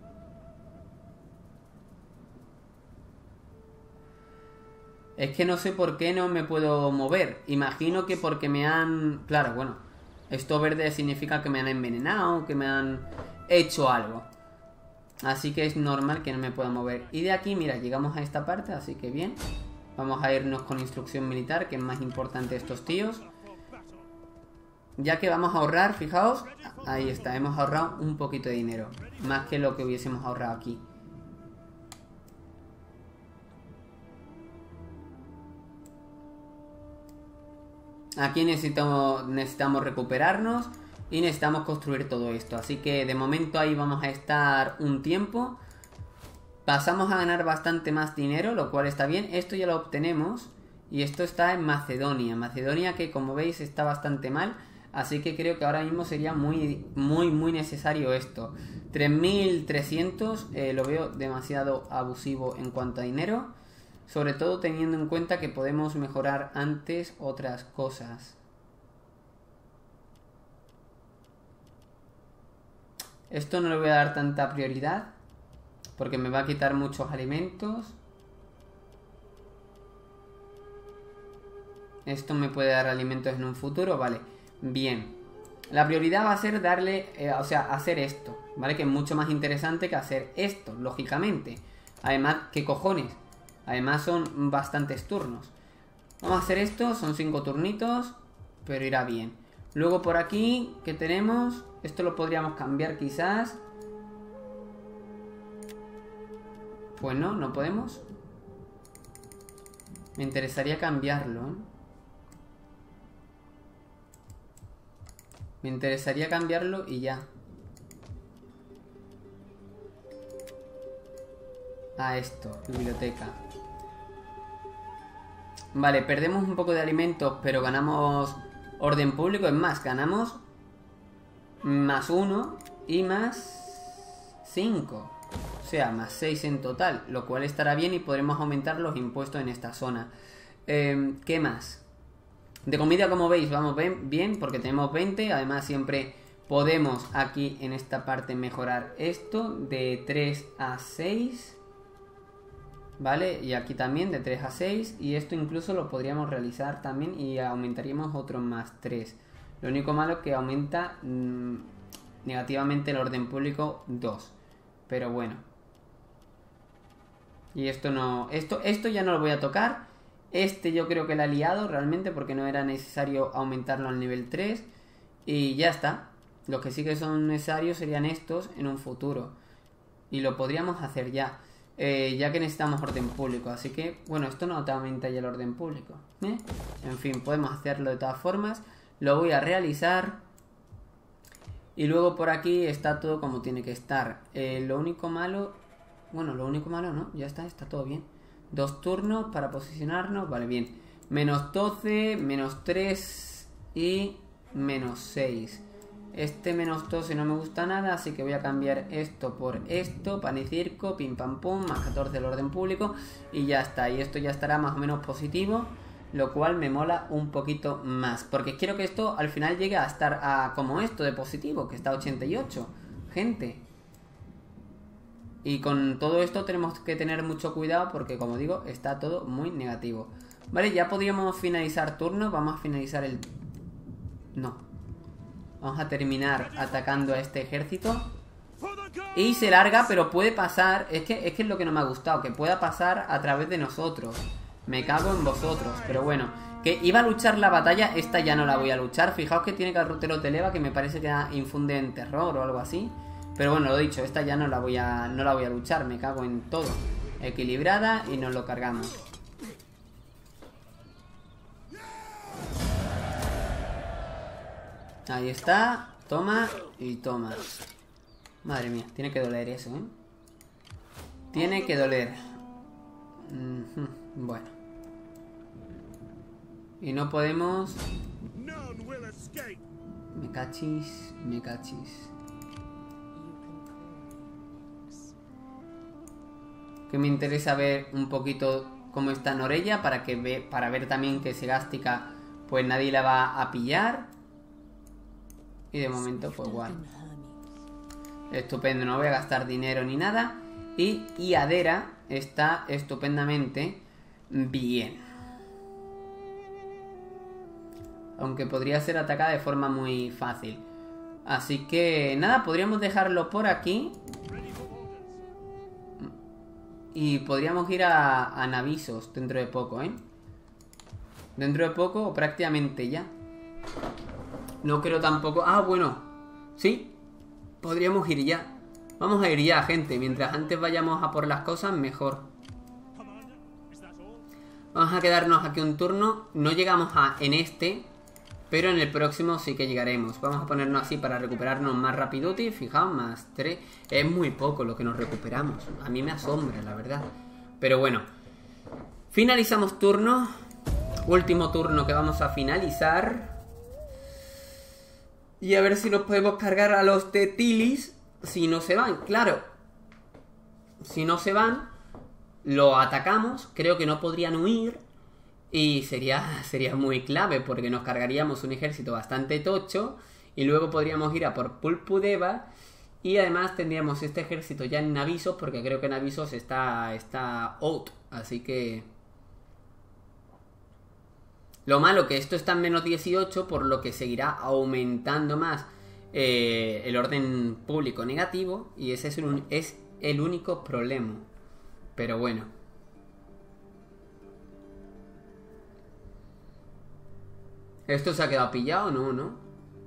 Es que no sé por qué no me puedo mover. Imagino que porque me han... Claro, bueno. Esto verde significa que me han envenenado, que me han hecho algo. Así que es normal que no me pueda mover. Y de aquí, mira, llegamos a esta parte, así que bien. Vamos a irnos con instrucción militar, que es más importante estos tíos. Ya que vamos a ahorrar, fijaos. Ahí está, hemos ahorrado un poquito de dinero. Más que lo que hubiésemos ahorrado aquí. Aquí necesitamos, necesitamos recuperarnos y necesitamos construir todo esto. Así que de momento ahí vamos a estar un tiempo. Pasamos a ganar bastante más dinero, lo cual está bien. Esto ya lo obtenemos. Y esto está en Macedonia. Macedonia que, como veis, está bastante mal. Así que creo que ahora mismo sería muy, muy, muy necesario esto. tres mil trescientos eh, lo veo demasiado abusivo en cuanto a dinero. Sobre todo teniendo en cuenta que podemos mejorar antes otras cosas. Esto no le voy a dar tanta prioridad, porque me va a quitar muchos alimentos. Esto me puede dar alimentos en un futuro, vale. Bien. La prioridad va a ser darle, eh, o sea, hacer esto, ¿vale? Que es mucho más interesante que hacer esto, lógicamente. Además, ¿qué cojones? Además son bastantes turnos. Vamos a hacer esto, son cinco turnitos, pero irá bien. Luego por aquí, ¿qué tenemos? Esto lo podríamos cambiar quizás. Pues no, no podemos. Me interesaría cambiarlo, ¿eh? Me interesaría cambiarlo y ya. A esto, biblioteca. Vale, perdemos un poco de alimentos, pero ganamos orden público. Es más, ganamos más uno y más cinco. O sea, más seis en total, lo cual estará bien y podremos aumentar los impuestos en esta zona. Eh, ¿Qué más? De comida, como veis, vamos bien, porque tenemos veinte. Además, siempre podemos aquí en esta parte mejorar esto de tres a seis. ¿Vale? Y aquí también de tres a seis. Y esto incluso lo podríamos realizar también y aumentaríamos otro más tres. Lo único malo es que aumenta mmm, negativamente el orden público dos. Pero bueno. Y esto no... Esto, esto ya no lo voy a tocar. Este yo creo que lo he liado realmente porque no era necesario aumentarlo al nivel tres. Y ya está. Los que sí que son necesarios serían estos en un futuro. Y lo podríamos hacer ya. Eh, ya que necesitamos orden público. Así que, bueno, esto no te aumenta ya el orden público, ¿eh? En fin, podemos hacerlo de todas formas. Lo voy a realizar. Y luego por aquí está todo como tiene que estar. eh, Lo único malo... Bueno, lo único malo no, ya está, está todo bien. Dos turnos para posicionarnos, vale, bien. Menos doce, menos tres y menos seis. Este menos doce no me gusta nada, así que voy a cambiar esto por esto. Pan y circo, pim pam pum, más catorce el orden público. Y ya está, y esto ya estará más o menos positivo, lo cual me mola un poquito más. Porque quiero que esto al final llegue a estar a, como esto de positivo, que está a ochenta y ocho. Gente. Y con todo esto tenemos que tener mucho cuidado porque, como digo, está todo muy negativo. Vale, ya podríamos finalizar turno. Vamos a finalizar el No. Vamos a terminar atacando a este ejército. Y se larga, pero puede pasar. Es que, es que es lo que no me ha gustado, que pueda pasar a través de nosotros. Me cago en vosotros. Pero bueno, que iba a luchar la batalla. Esta ya no la voy a luchar. Fijaos que tiene garroteros de leva, que me parece que infunde en terror o algo así. Pero bueno, lo dicho, esta ya no la voy a, no la voy a luchar. Me cago en todo. Equilibrada y nos lo cargamos. Ahí está. Toma y toma. Madre mía, tiene que doler eso, ¿eh? Tiene que doler. Mm-hmm. Bueno. Y no podemos... Me cachis, me cachis. Que me interesa ver un poquito cómo está Norella para que ve, para ver también que Segástica pues nadie la va a pillar. Y de momento pues guay. Estupendo, no voy a gastar dinero ni nada. Y Iadera está estupendamente bien. Aunque podría ser atacada de forma muy fácil. Así que nada, podríamos dejarlo por aquí. Y podríamos ir a, a Navisos dentro de poco, ¿eh? Dentro de poco o prácticamente ya. No creo tampoco... Ah, bueno. Sí. Podríamos ir ya. Vamos a ir ya, gente. Mientras antes vayamos a por las cosas, mejor. Vamos a quedarnos aquí un turno. No llegamos a en este, pero en el próximo sí que llegaremos. Vamos a ponernos así para recuperarnos más rapiduti. Fijaos, más tres. Es muy poco lo que nos recuperamos. A mí me asombra, la verdad. Pero bueno. Finalizamos turno. Último turno que vamos a finalizar. Y a ver si nos podemos cargar a los de Tilis. Si no se van, claro. Si no se van, lo atacamos. Creo que no podrían huir. Y sería, sería muy clave, porque nos cargaríamos un ejército bastante tocho. Y luego podríamos ir a por Pulpudeva. Y además tendríamos este ejército ya en Navisos, porque creo que Navisos está, está out. Así que... Lo malo que esto está en menos dieciocho, por lo que seguirá aumentando más eh, el orden público negativo. Y ese es, un, es el único problema. Pero bueno. ¿Esto se ha quedado pillado? No, ¿no?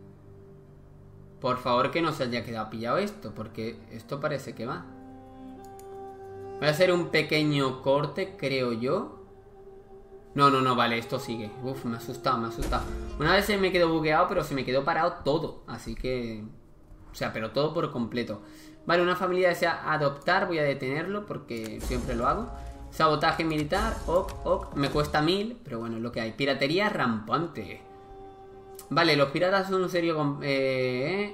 Por favor que no se haya quedado pillado esto, porque esto parece que va. Voy a hacer un pequeño corte, creo yo. No, no, no, vale, esto sigue. Uf, me ha asustado, me ha asustado. Una vez se me quedó bugueado, pero se me quedó parado todo. Así que... O sea, pero todo por completo. Vale, una familia desea adoptar. Voy a detenerlo porque siempre lo hago. Sabotaje militar, ok, ok. Me cuesta mil, pero bueno, es lo que hay. Piratería rampante. Vale, los piratas son un serio... Eh...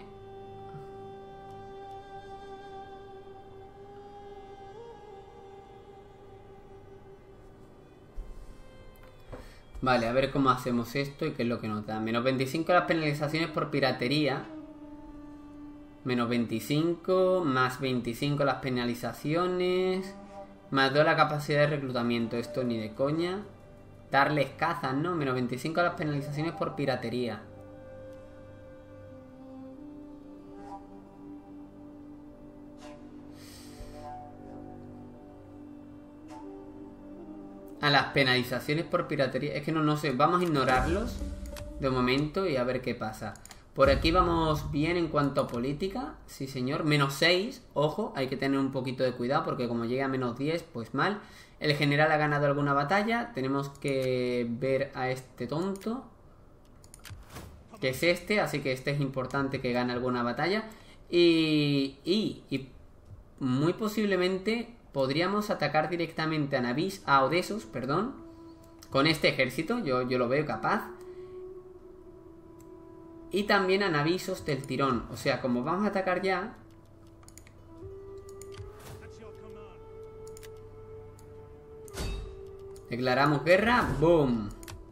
Vale, a ver cómo hacemos esto y qué es lo que nos da. Menos veinticinco las penalizaciones por piratería. Menos veinticinco, más veinticinco las penalizaciones. Más dos la capacidad de reclutamiento. Esto ni de coña. Darles cazas, ¿no? Menos veinticinco las penalizaciones por piratería. A las penalizaciones por piratería. Es que no, no sé. Vamos a ignorarlos de momento y a ver qué pasa. Por aquí vamos bien en cuanto a política. Sí, señor. Menos seis. Ojo, hay que tener un poquito de cuidado porque como llega a menos diez, pues mal. El general ha ganado alguna batalla. Tenemos que ver a este tonto, que es este. Así que este es importante que gane alguna batalla. Y, y, y muy posiblemente... podríamos atacar directamente a Navis, a Odesos, perdón, con este ejército, yo, yo lo veo capaz. Y también a Navisos del tirón. O sea, como vamos a atacar ya... Declaramos guerra, ¡boom!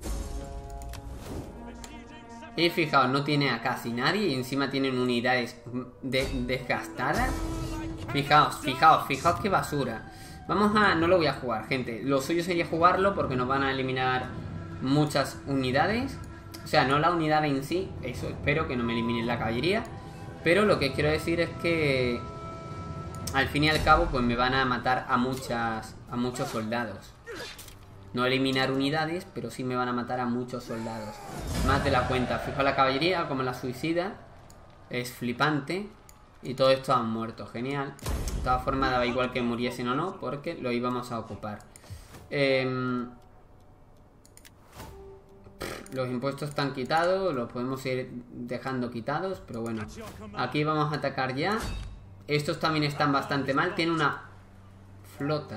Y fijaos, no tiene a casi nadie y encima tienen unidades de desgastadas. Fijaos, fijaos, fijaos qué basura. Vamos a... No lo voy a jugar, gente. Lo suyo sería jugarlo porque nos van a eliminar muchas unidades. O sea, no la unidad en sí, eso espero que no me eliminen la caballería. Pero lo que quiero decir es que al fin y al cabo pues me van a matar a muchas a muchos soldados. No eliminar unidades, pero sí me van a matar a muchos soldados. Más de la cuenta. Fijo la caballería como la suicida. Es flipante. Y todo esto han muerto, genial. De todas formas daba igual que muriesen o no, porque lo íbamos a ocupar. eh, Los impuestos están quitados. Los podemos ir dejando quitados, pero bueno. Aquí vamos a atacar ya. Estos también están bastante mal. Tiene una flota.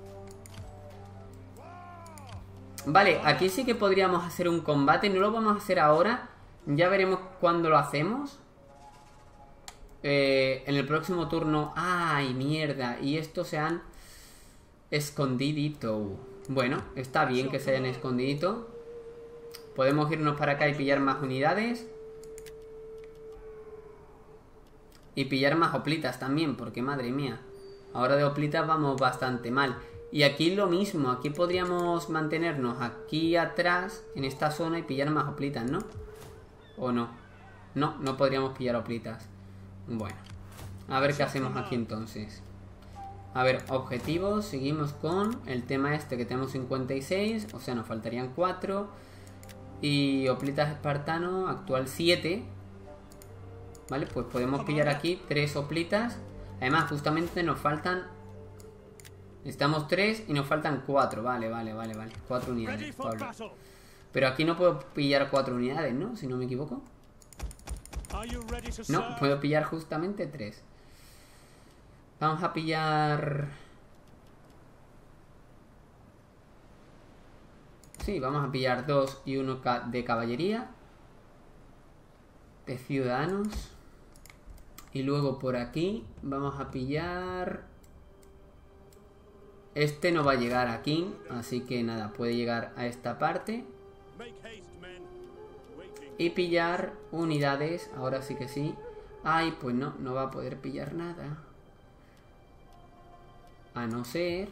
Vale, aquí sí que podríamos hacer un combate. No lo vamos a hacer ahora. Ya veremos cuándo lo hacemos. Eh, en el próximo turno. ¡Ay, mierda! Y estos se han escondidito. Bueno, está bien que se hayan escondidito. Podemos irnos para acá y pillar más unidades. Y pillar más hoplitas también, porque madre mía. Ahora de hoplitas vamos bastante mal. Y aquí lo mismo, aquí podríamos mantenernos aquí atrás, en esta zona, y pillar más hoplitas, ¿no? ¿O no? No, no podríamos pillar hoplitas. Bueno, a ver qué hacemos aquí entonces. A ver, objetivos, seguimos con el tema este que tenemos cincuenta y seis, o sea, nos faltarían cuatro. Y hoplitas espartano, actual siete. Vale, pues podemos pillar aquí tres hoplitas. Además, justamente nos faltan... Necesitamos tres y nos faltan cuatro. Vale, vale, vale, vale. Cuatro unidades, Pablo. Pero aquí no puedo pillar cuatro unidades, ¿no? Si no me equivoco. No, puedo pillar justamente tres. Vamos a pillar... Sí, vamos a pillar dos y uno de caballería. De ciudadanos. Y luego por aquí vamos a pillar... Este no va a llegar aquí, así que nada, puede llegar a esta parte. Y pillar unidades, ahora sí que sí. Ay, pues no, no va a poder pillar nada. A no ser...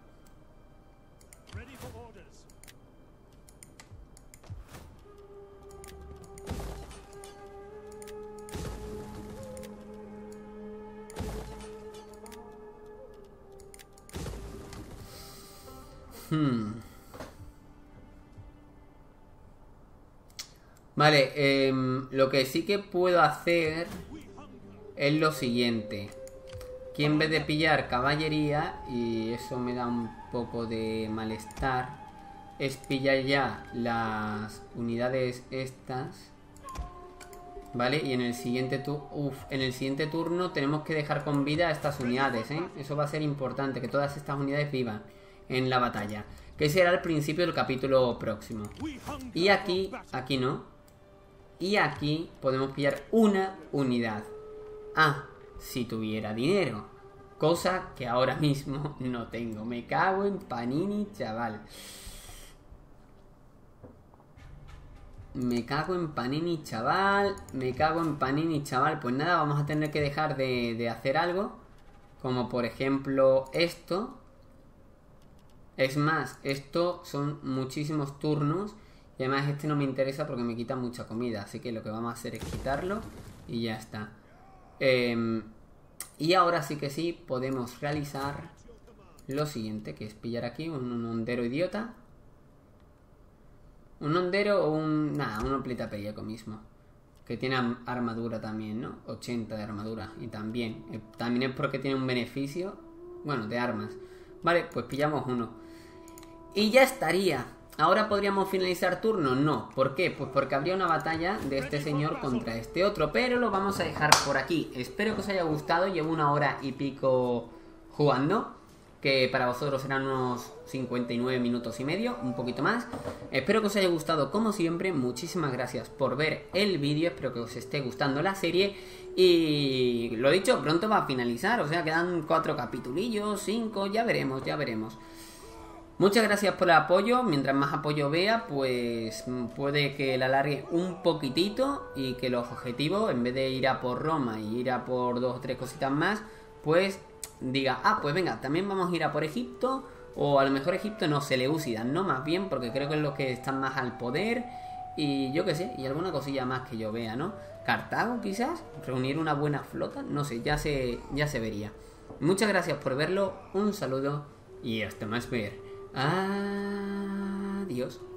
Hmm. Vale, eh, lo que sí que puedo hacer es lo siguiente. Aquí en vez de pillar caballería, y eso me da un poco de malestar, es pillar ya las unidades estas. Vale, y en el siguiente turno, uf, en el siguiente turno tenemos que dejar con vida a estas unidades, ¿eh? Eso va a ser importante, que todas estas unidades vivan en la batalla, que será al principio del capítulo próximo. Y aquí, aquí no. Y aquí podemos pillar una unidad. Ah, si tuviera dinero. Cosa que ahora mismo no tengo. Me cago en Panini, chaval. Me cago en Panini, chaval. Me cago en Panini, chaval. Pues nada, vamos a tener que dejar de, de hacer algo. Como por ejemplo esto. Es más, esto son muchísimos turnos. Y además este no me interesa porque me quita mucha comida. Así que lo que vamos a hacer es quitarlo. Y ya está. Eh, y ahora sí que sí podemos realizar lo siguiente, que es pillar aquí un, un hondero idiota. Un hondero o un... Nada, un hoplita pelleco mismo. Que tiene armadura también, ¿no? ochenta de armadura. Y también. Eh, también es porque tiene un beneficio. Bueno, de armas. Vale, pues pillamos uno. Y ya estaría. ¿Ahora podríamos finalizar turno? No. ¿Por qué? Pues porque habría una batalla de este señor contra este otro. Pero lo vamos a dejar por aquí. Espero que os haya gustado. Llevo una hora y pico jugando. Que para vosotros serán unos cincuenta y nueve minutos y medio. Un poquito más. Espero que os haya gustado como siempre. Muchísimas gracias por ver el vídeo. Espero que os esté gustando la serie. Y lo dicho, pronto va a finalizar. O sea, quedan cuatro capitulillos, cinco. Ya veremos, ya veremos. Muchas gracias por el apoyo. Mientras más apoyo vea, pues puede que la alargue un poquitito y que los objetivos, en vez de ir a por Roma y ir a por dos o tres cositas más, pues diga, ah, pues venga, también vamos a ir a por Egipto. O a lo mejor Egipto no, Seleucidas, no, más bien, porque creo que es lo que están más al poder. Y yo qué sé, y alguna cosilla más que yo vea, ¿no? Cartago, quizás, reunir una buena flota, no sé, ya se, ya se vería. Muchas gracias por verlo, un saludo y hasta más ver. Adiós.